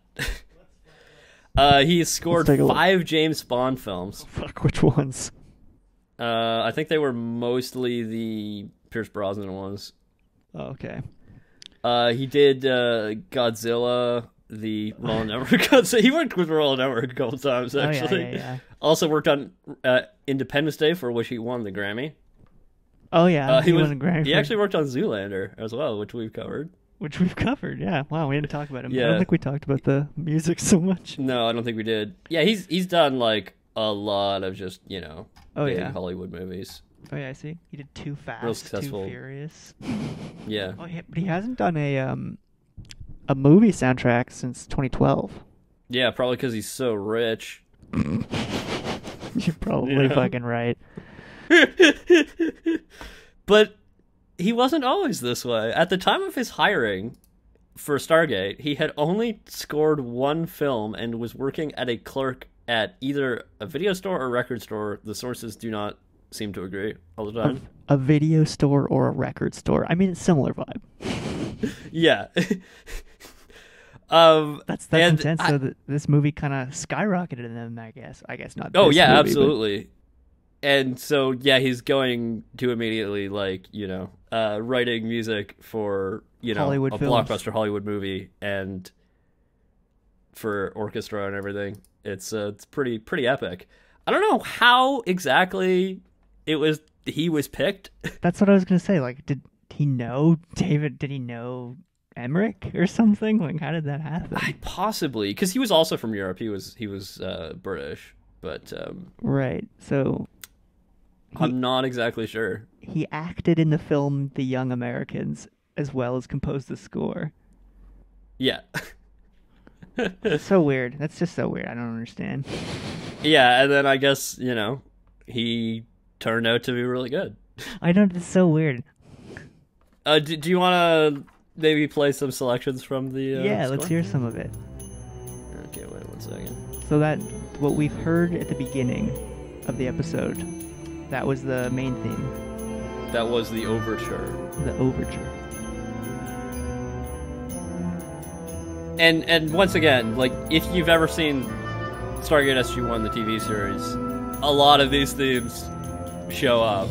uh, he's scored take a look. five James Bond films. Fuck, which ones? Uh, I think they were mostly the Pierce Brosnan ones. Oh, okay. Uh, he did uh, Godzilla, the Roland Emmerich Godzilla. He worked with Roland Emmerich a couple times, Oh, yeah, actually. yeah, yeah. Also worked on uh, Independence Day, for which he won the Grammy. Oh yeah, Uh, he, he was, won a Grammy he for- actually worked on Zoolander as well, which we've covered. which we've covered. Yeah, wow, we didn't talk about him. I Yeah. don't think we talked about the music so much. No, I don't think we did. Yeah, he's he's done like a lot of just, you know, Oh big yeah, Hollywood movies. oh yeah. I see. He did Too Fast, Real successful. Too Furious. Yeah. Oh yeah, but he hasn't done a um a movie soundtrack since twenty twelve. Yeah, probably because he's so rich. You're probably Yeah. fucking right. But he wasn't always this way. At the time of his hiring for Stargate, he had only scored one film and was working at a clerk at either a video store or record store. The sources do not seem to agree all the A, time. a video store or a record store. I mean, it's similar vibe. Yeah. um That's that's and intense. I- so that this movie kind of skyrocketed them, I guess. I guess not. Oh this yeah, movie, but- absolutely. And so yeah, he's going to immediately like, you know, uh writing music for, you know, Hollywood a films. blockbuster Hollywood movie and for orchestra and everything. It's uh, it's pretty pretty epic. I don't know how exactly it was he was picked. That's what I was gonna say. Like, did he know David? Did he know Emmerich or something? Like, how did that happen? I, possibly, because he was also from Europe. He was he was uh, British, but um, right. So he, I'm not exactly sure. He acted in the film The Young Americans as well as composed the score. Yeah. So weird. That's just so weird. I don't understand. Yeah, and then I guess, you know, he turned out to be really good. I don't. It's so weird. Uh, do, do you want to maybe play some selections from the? Uh, yeah, score? let's hear some of it. Okay, wait one second. So that what we've heard at the beginning of the episode, that was the main theme. That was the overture. The overture. And and once again, like if you've ever seen Stargate S G one, the T V series, a lot of these themes show up.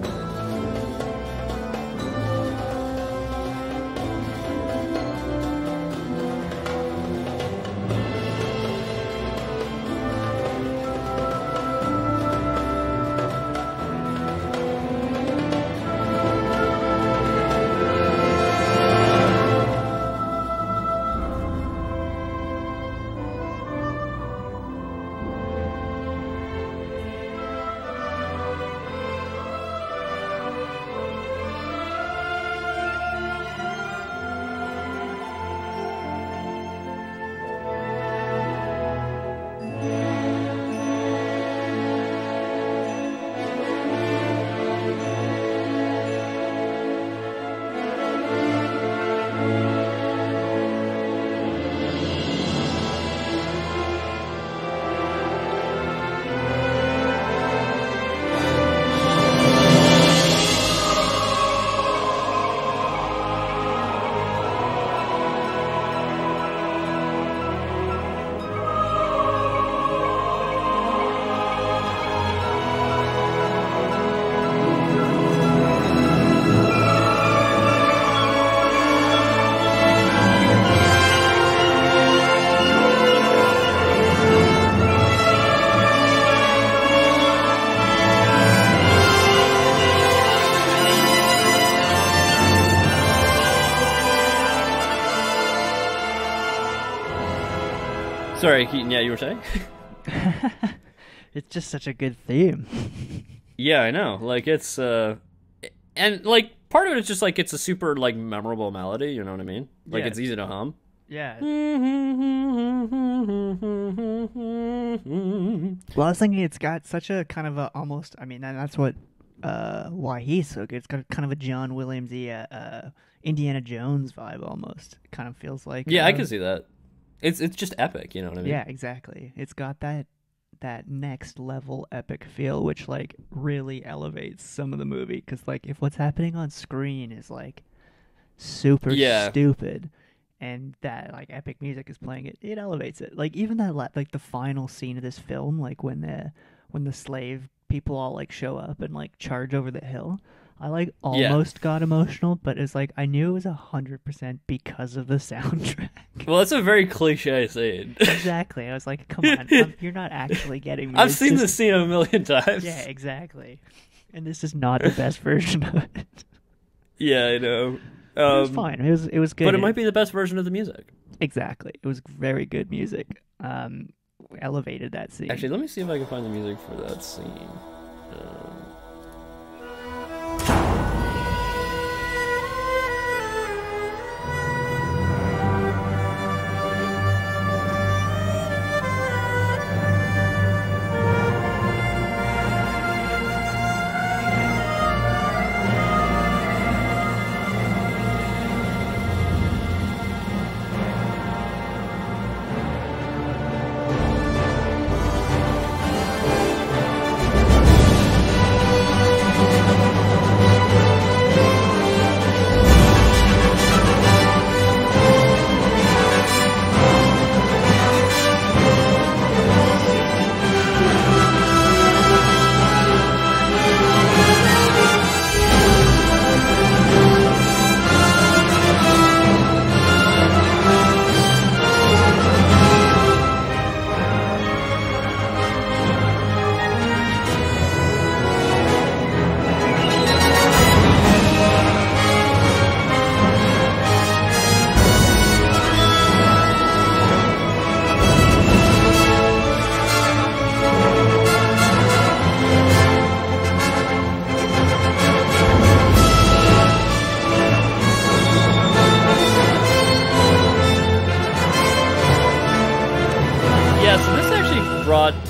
Sorry, Keaton, yeah, you were saying? It's just such a good theme. Yeah, I know. Like, it's, uh... And, like, part of it is just, like, it's a super, like, memorable melody, you know what I mean? Like, Yeah. it's easy to hum. Yeah. Well, I was thinking it's got such a kind of a almost, I mean, and that's what, uh, why he's so good. It's got kind of a John Williams-y, uh, uh, Indiana Jones vibe almost. It kind of feels like. Yeah, uh, I can see that. It's it's just epic, you know what I mean? Yeah, exactly. It's got that that next level epic feel, which like really elevates some of the movie. Because like if what's happening on screen is like super Yeah. stupid, and that like epic music is playing it, it elevates it. Like even that la- like the final scene of this film, like when the when the slave people all like show up and like charge over the hill. I like Yeah. almost got emotional, but it's like I knew it was a hundred percent because of the soundtrack. Well, it's a very cliche scene. Exactly. I was like, come on, um, you're not actually getting me. I've It's seen just- this scene a million times. Yeah, exactly. And this is not the best version of it. Yeah, I know. it was Um, fine. It was it was good. But it might be the best version of the music. Exactly. It was very good music. Um, elevated that scene. Actually, let me see if I can find the music for that scene. Um,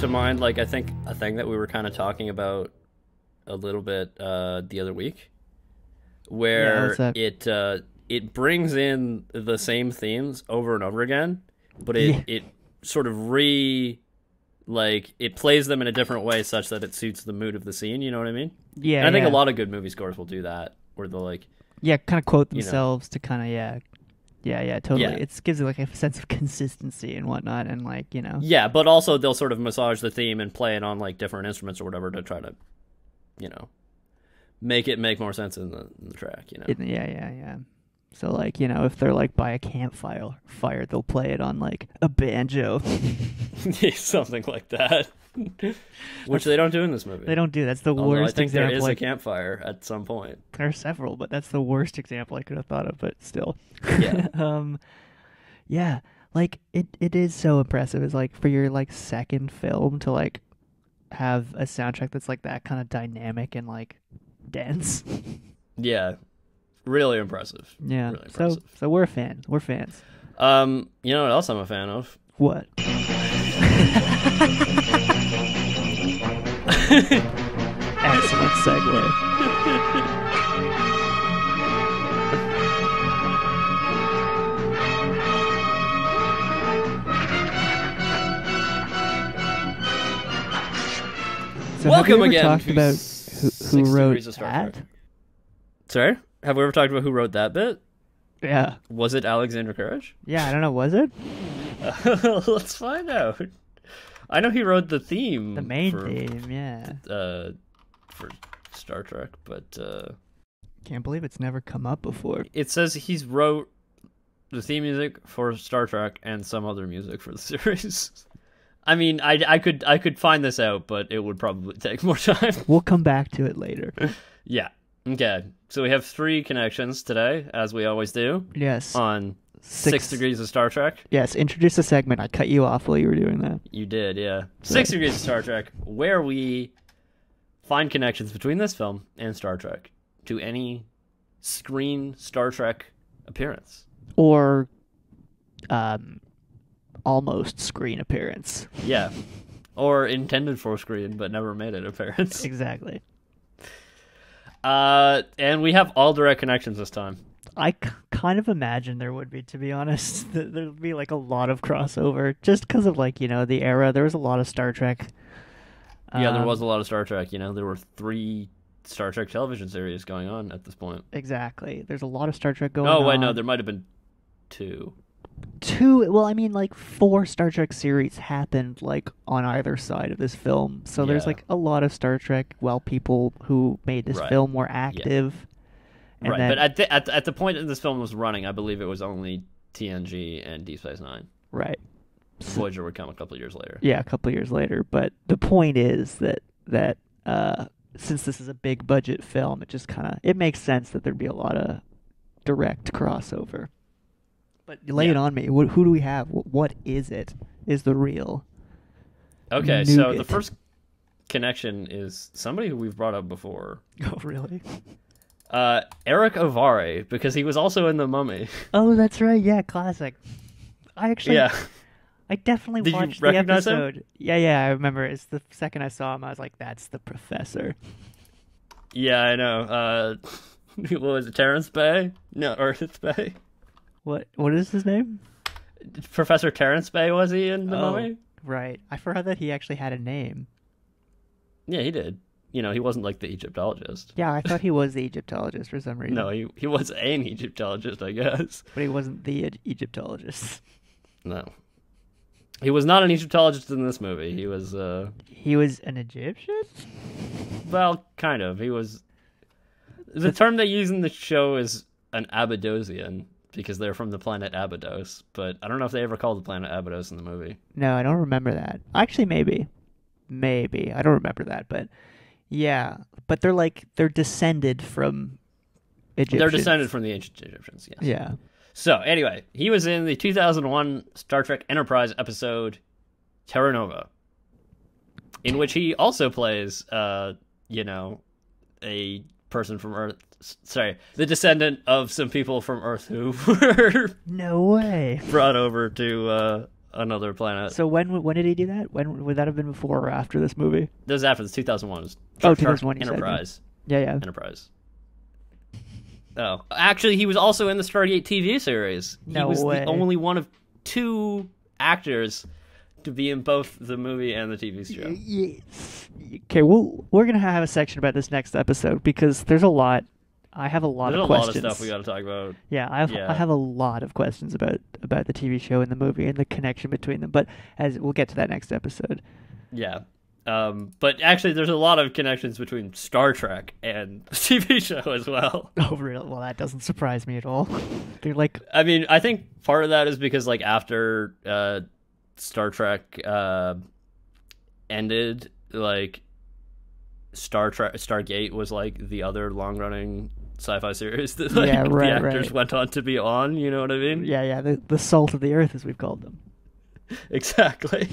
to mind, like, I think a thing that we were kind of talking about a little bit uh, the other week, where Yeah, it uh, it brings in the same themes over and over again, but it, Yeah. it sort of re... like, it plays them in a different way such that it suits the mood of the scene, you know what I mean? Yeah, And I think yeah. a lot of good movie scores will do that, where they'll, like... Yeah, kind of quote You know. themselves to kind of, yeah. Yeah, yeah, totally. Yeah. It gives you, like, a sense of consistency and whatnot, and, like, you know. Yeah, but also they'll sort of massage the theme and play it on, like, different instruments or whatever to try to, you know, make it make more sense in the, in the track, you know? It- yeah, yeah, yeah. So, like, you know, if they're, like, by a campfire, fire, they'll play it on, like, a banjo. Something like that. Which they don't do in this movie. They don't do. That's the Although worst I think example. there is a like, campfire at some point. there are several, but that's the worst example I could have thought of, but still. Yeah. um, yeah, like, it, it is so impressive. It's, like, for your, like, second film to, like, have a soundtrack that's, like, that kind of dynamic and, like, dense. Yeah. Really impressive. Yeah. Really so, impressive. so we're fans. We're fans. Um, you know what else I'm a fan of? What? Excellent segue. So have Welcome we ever again talked to about who, Six who wrote Degrees of Star that? Trek. Sorry? Have we ever talked about who wrote that bit? Yeah. Was it Alexander Courage? Yeah, I don't know. Was it? Let's find out. I know he wrote the theme. The main for, theme, yeah. Uh, for Star Trek, but uh, Can't believe it's never come up before. it says he's wrote the theme music for Star Trek and some other music for the series. I mean, I, I could I could find this out, but it would probably take more time. We'll come back to it later. Yeah. Okay. So we have three connections today, as we always do, Yes. on Six- Six Degrees of Star Trek. Yes, introduce the segment. I cut you off while you were doing that. You did, yeah. Six Degrees of Star Trek, where we find connections between this film and Star Trek to any screen Star Trek appearance. Or um almost screen appearance. Yeah. Or intended for screen, but never made an appearance. Exactly. Uh, and we have all direct connections this time. I c- kind of imagine there would be, to be honest. Th- there would be like a lot of crossover just because of, like, you know, the era. There was a lot of Star Trek. Yeah, there Um, was a lot of Star Trek. You know, there were three Star Trek television series going on at this point. Exactly. There's a lot of Star Trek going Oh, on. wait, no, there might have been two. Two, well, I mean, like, four Star Trek series happened, like, on either side of this film. So there's, Yeah. like, a lot of Star Trek, well, people who made this Right. film were active. And right, then, but at the, at, the, at the point that this film was running, I believe it was only T N G and Deep Space Nine. right. Voyager would come a couple of years later. Yeah, a couple of years later. But the point is that, that uh, since this is a big budget film, it just kind of, it makes sense that there'd be a lot of direct crossover. But lay it Yeah. on me. What, who do we have? What, what is it? Is the real? Okay, so the Nougat. first connection is somebody who we've brought up before. Oh, really? Uh, Eric Avari, because he was also in The Mummy. Oh, that's right. Yeah, classic. I actually, Yeah. I definitely Did you watched the recognize him? episode. Yeah, yeah, I remember. It's the second I saw him, I was like, "That's the professor." Yeah, I know. Uh, what was it, Terrence Bay? No, Earth Bay? What? What is his name? Professor Terrence Bay, was he in The Oh. Mummy? Right. I forgot that he actually had a name. Yeah, he did. You know, he wasn't like the Egyptologist. Yeah, I thought he was the Egyptologist for some reason. No, he he was an Egyptologist, I guess. But he wasn't the E- Egyptologist. No. He was not an Egyptologist in this movie. He was, uh, He was an Egyptian? well, kind of. He was... The term they use in the show is an Abydosian, because they're from the planet Abydos, but I don't know if they ever called the planet Abydos in the movie. No, I don't remember that. Actually, maybe. Maybe. I don't remember that, but yeah. But they're like, they're descended from Egyptians. They're descended from the ancient Egyptians, yes. Yeah. So, anyway, he was in the two thousand one Star Trek Enterprise episode Terra Nova, in which he also plays, uh, you know, a person from Earth. Sorry, the descendant of some people from Earth who were No way. brought over to uh, another planet. So when when did he do that? When would that have been before or after this movie? This is after this two thousand one. It was Oh, Star two thousand one. Trek You said, Enterprise. yeah, yeah. Enterprise. Oh, actually, he was also in the Stargate T V series. He No was way. the only one of two actors to be in both the movie and the T V show. Yes. Okay, well, we're gonna have a section about this next episode because there's a lot. I have a lot There's of a questions. lot of stuff we got to talk about. Yeah, I have Yeah. I have a lot of questions about about the T V show and the movie and the connection between them. But as we'll get to that next episode. Yeah. Um, but actually, there's a lot of connections between Star Trek and the T V show as well. Oh, really? Well, that doesn't surprise me at all. They're like, I mean, I think part of that is because, like, after uh, Star Trek uh, ended, like, Star Trek Stargate was like the other long-running sci-fi series that like Yeah, right, the actors right. went on to be on. You know what I mean? yeah, yeah, the the salt of the earth, as we've called them. Exactly.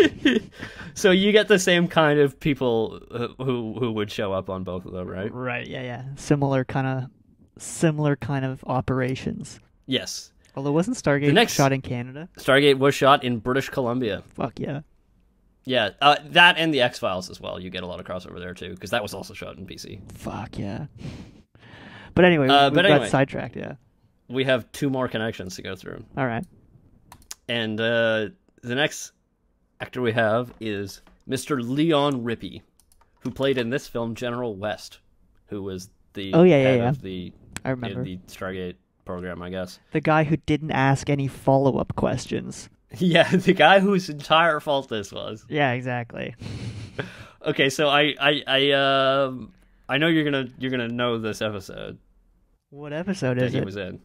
So you get the same kind of people uh, who who would show up on both of them, right? Right. Yeah, yeah. Similar kind of similar kind of operations. Yes. Although wasn't Stargate The next- shot in Canada? Stargate was shot in British Columbia. Fuck yeah. Yeah, uh, that and the X-Files as well. You get a lot of crossover there too, because that was also shot in B C. Fuck yeah. But anyway, Uh, we but got anyway. sidetracked. Yeah. We have two more connections to go through. All right. And uh, the next actor we have is Mister Leon Rippey, who played in this film General West, who was the Oh, yeah, yeah, head yeah. of the, I remember. the Stargate program, I guess. The guy who didn't ask any follow-up questions. Yeah, the guy whose entire fault this was. Yeah, exactly. Okay, so I I I um I know you're gonna you're gonna know this episode What episode that is he it? was in.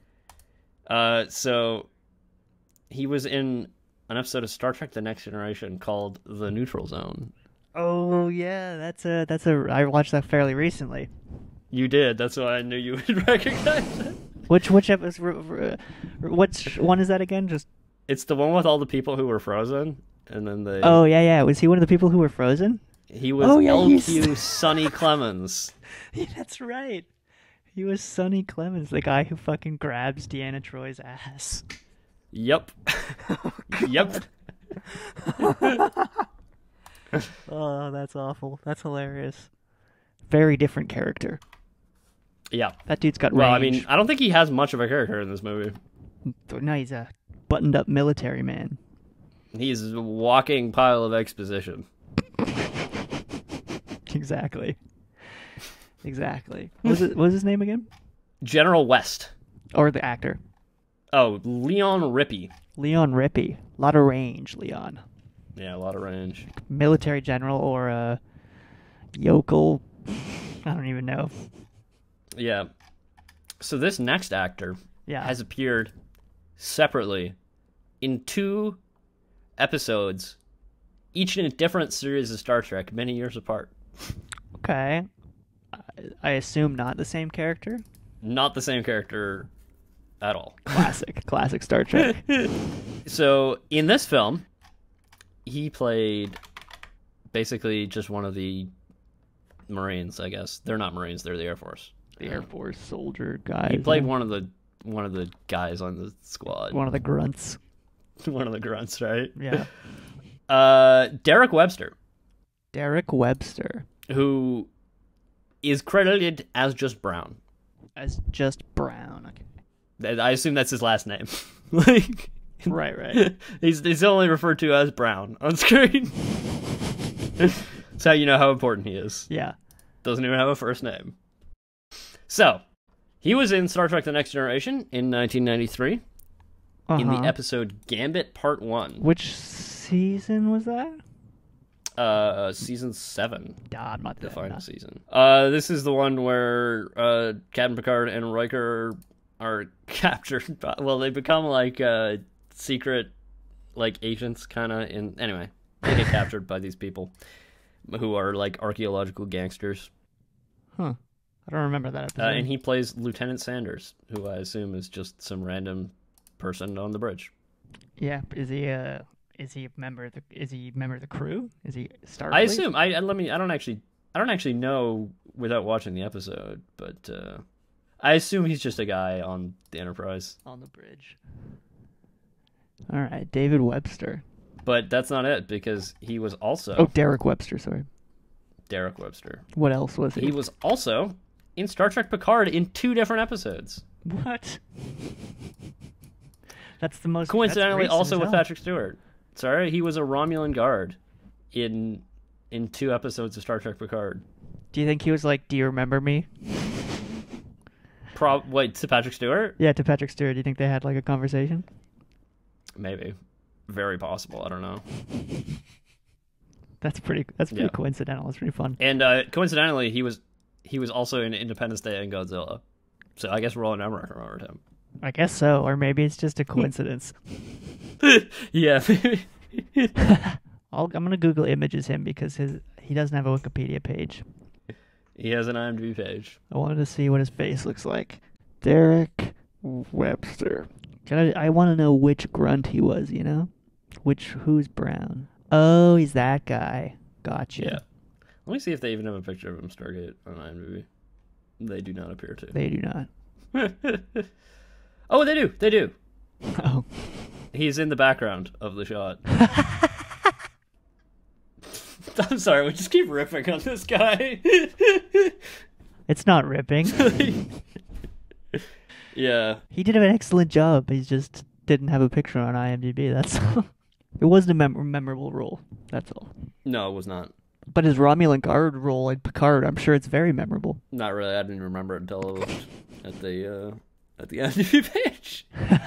Uh, so he was in an episode of Star Trek: The Next Generation called "The Neutral Zone." Oh yeah, that's a that's a. I watched that fairly recently. You did. That's why I knew you would recognize it. Which which episode? Which one is that again? Just. It's the one with all the people who were frozen, and then they. Oh yeah, yeah. Was he one of the people who were frozen? He was Oh, yeah, L he's- Q Sonny Clemens. Yeah, that's right. He was Sonny Clemens, the guy who fucking grabs Deanna Troy's ass. Yep. Yep. Oh, that's awful. That's hilarious. Very different character. Yeah. That dude's got Well, I range. mean, I don't think he has much of a character in this movie. No, he's a buttoned-up military man. He's a walking pile of exposition. Exactly. Exactly. What was, it, what was his name again? General West. Or the actor? Oh, Leon Rippey. Leon Rippey. A lot of range, Leon. Yeah, a lot of range. Military general or a yokel. I don't even know. Yeah. So this next actor Yeah. has appeared separately in two episodes, each in a different series of Star Trek, many years apart. Okay. I, I assume not the same character. Not the same character at all. Classic. Classic Star Trek. So in this film, he played basically just one of the Marines, I guess. They're not Marines, they're the Air Force. The Air Force soldier guy. He played one of the one of the guys on the squad. One of the grunts. One of the grunts, right? Yeah. Uh, Derek Webster, Derek Webster. who is credited as just Brown. As just Brown. Okay. I assume that's his last name. Like, Right, right. he's he's only referred to as Brown on screen. That's how you know how important he is. Yeah. Doesn't even have a first name. So, he was in Star Trek: The Next Generation in nineteen ninety-three Uh-huh. in the episode Gambit Part One. Which season was that? Uh, season seven. Ah, I'm not The that- final not- season. Uh, this is the one where uh, Captain Picard and Riker are captured. By, well, they become like uh, secret, like agents, kind of. In anyway, they get captured by these people who are like archaeological gangsters. Huh. I don't remember that episode. Uh, and he plays Lieutenant Sanders, who I assume is just some random person on the bridge. Yeah. Is he uh is he a member of the is he a member of the crew? Is he Starfleet? I assume. I I- let me. I don't actually. I don't actually know without watching the episode, but uh, I assume he's just a guy on the Enterprise. on the bridge. All right, David Webster. But that's not it, because he was also... Oh, Derek Webster, sorry. Derek Webster. What else was he? He was also in Star Trek Picard in two different episodes. What? That's the most... Coincidentally, that's also with hell. Patrick Stewart. Sorry, he was a Romulan guard in in two episodes of Star Trek Picard. Do you think he was like, do you remember me? Pro- Wait, to Patrick Stewart? Yeah, to Patrick Stewart. Do you think they had like a conversation? Maybe. Very possible. I don't know. That's pretty. That's pretty Yeah. coincidental. It's pretty fun. And uh, coincidentally, he was he was also in Independence Day and Godzilla. So I guess Roland Emmerich remembered him. I guess so, or maybe it's just a coincidence. Yeah. I'll, I'm gonna Google images him because his he doesn't have a Wikipedia page. He has an IMDb page. I wanted to see what his face looks like. Derek Webster. Can I? I want to know which grunt he was. You know, which who's brown? Oh, he's that guy. Gotcha. Yeah. Let me see if they even have a picture of him Stargate on IMDb. They do not appear to. They do not. Oh, they do. They do. Oh. He's in the background of the shot. I'm sorry, we just keep ripping on this guy. It's not ripping. Yeah. He did an excellent job. He just didn't have a picture on IMDb. That's all. It wasn't a mem- memorable role. That's all. No, it was not. But his Romulan guard role in Picard, I'm sure it's very memorable. Not really. I didn't remember it until I looked at the uh, at the IMDb page.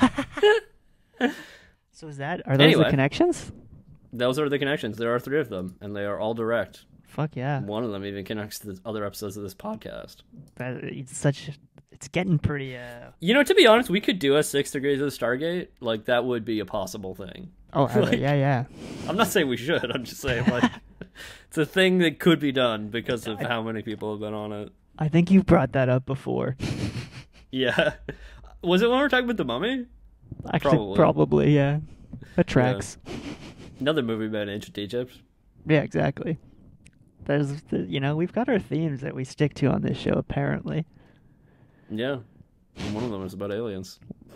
So is that are those Anyway. the connections? Those are the connections. There are three of them, and they are all direct. Fuck yeah! One of them even connects to the other episodes of this podcast. That, it's such. It's getting pretty. Uh... You know, to be honest, we could do a Six Degrees of Stargate. Like, that would be a possible thing. Oh Like, yeah, yeah. I'm not saying we should. I'm just saying, like, it's a thing that could be done because of how many people have been on it. I think you've brought that up before. Yeah. Was it when we were talking about The Mummy? Actually, Probably. probably, yeah. That tracks. Another movie about ancient Egypt. Yeah, exactly. There's, the, you know, we've got our themes that we stick to on this show, apparently. Yeah. And one of them is about aliens.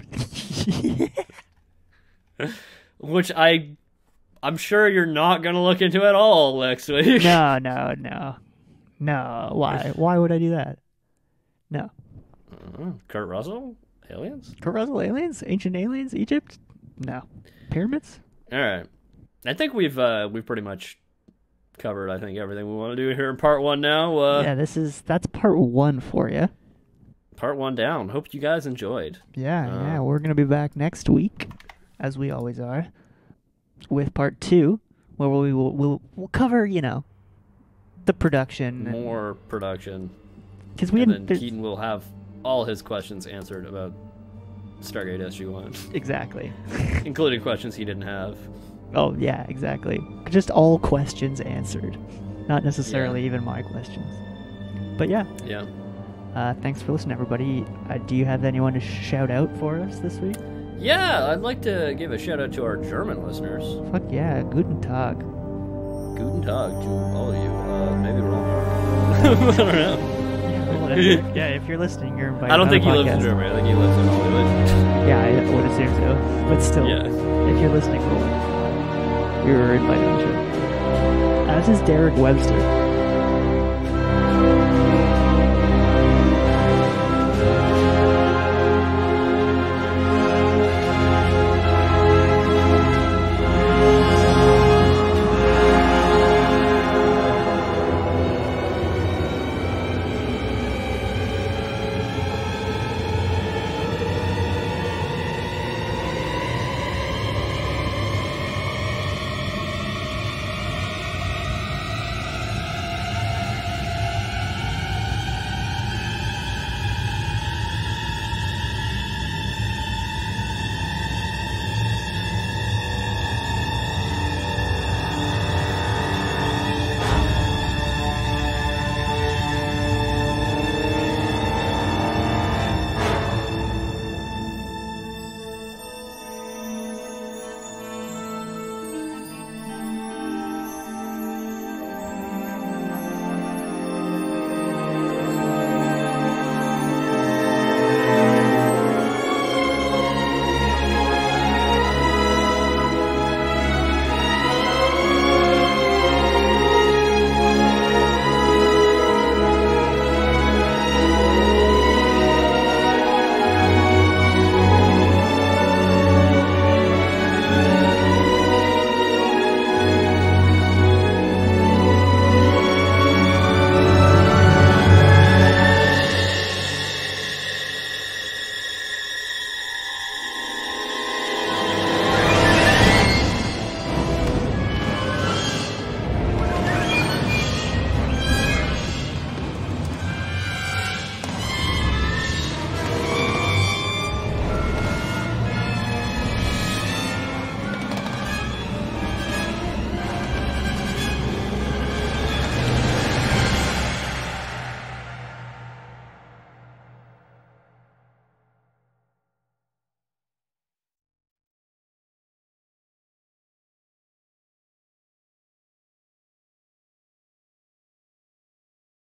Which I, I'm sure you're not going to look into at all next week. No, no, no. No, why? Why would I do that? No. Uh, Kurt Russell? Aliens? Kurt Russell aliens? Ancient aliens? Egypt? No. Pyramids? All right. I think we've uh, we've pretty much covered, I think, everything we want to do here in part one now. Uh, Yeah, this is, that's part one for you. Part one down. Hope you guys enjoyed. Yeah, Uh, yeah. We're going to be back next week, as we always are, with part two, where we will we'll, we'll cover, you know, the production. More production. Because we and didn't. then there's- Keaton will have all his questions answered about Stargate S G one, Exactly. including questions he didn't have. Oh, yeah, exactly. Just all questions answered. Not necessarily even my questions. But yeah, Yeah. uh, thanks for listening, everybody. Uh, do you have anyone to shout out for us this week? Yeah, I'd like to give a shout out to our German listeners. Fuck yeah, guten Tag. Guten Tag to all of you. Uh, maybe wrong. I don't know. Yeah, whatever. Yeah, if you're listening, you're invited I don't on think the he lives in podcast. Germany. I think he lives in Hollywood. Yeah, I would assume so. But still, Yeah. if you're listening, cool. You're invited on the show. Uh, this is Derek Webster.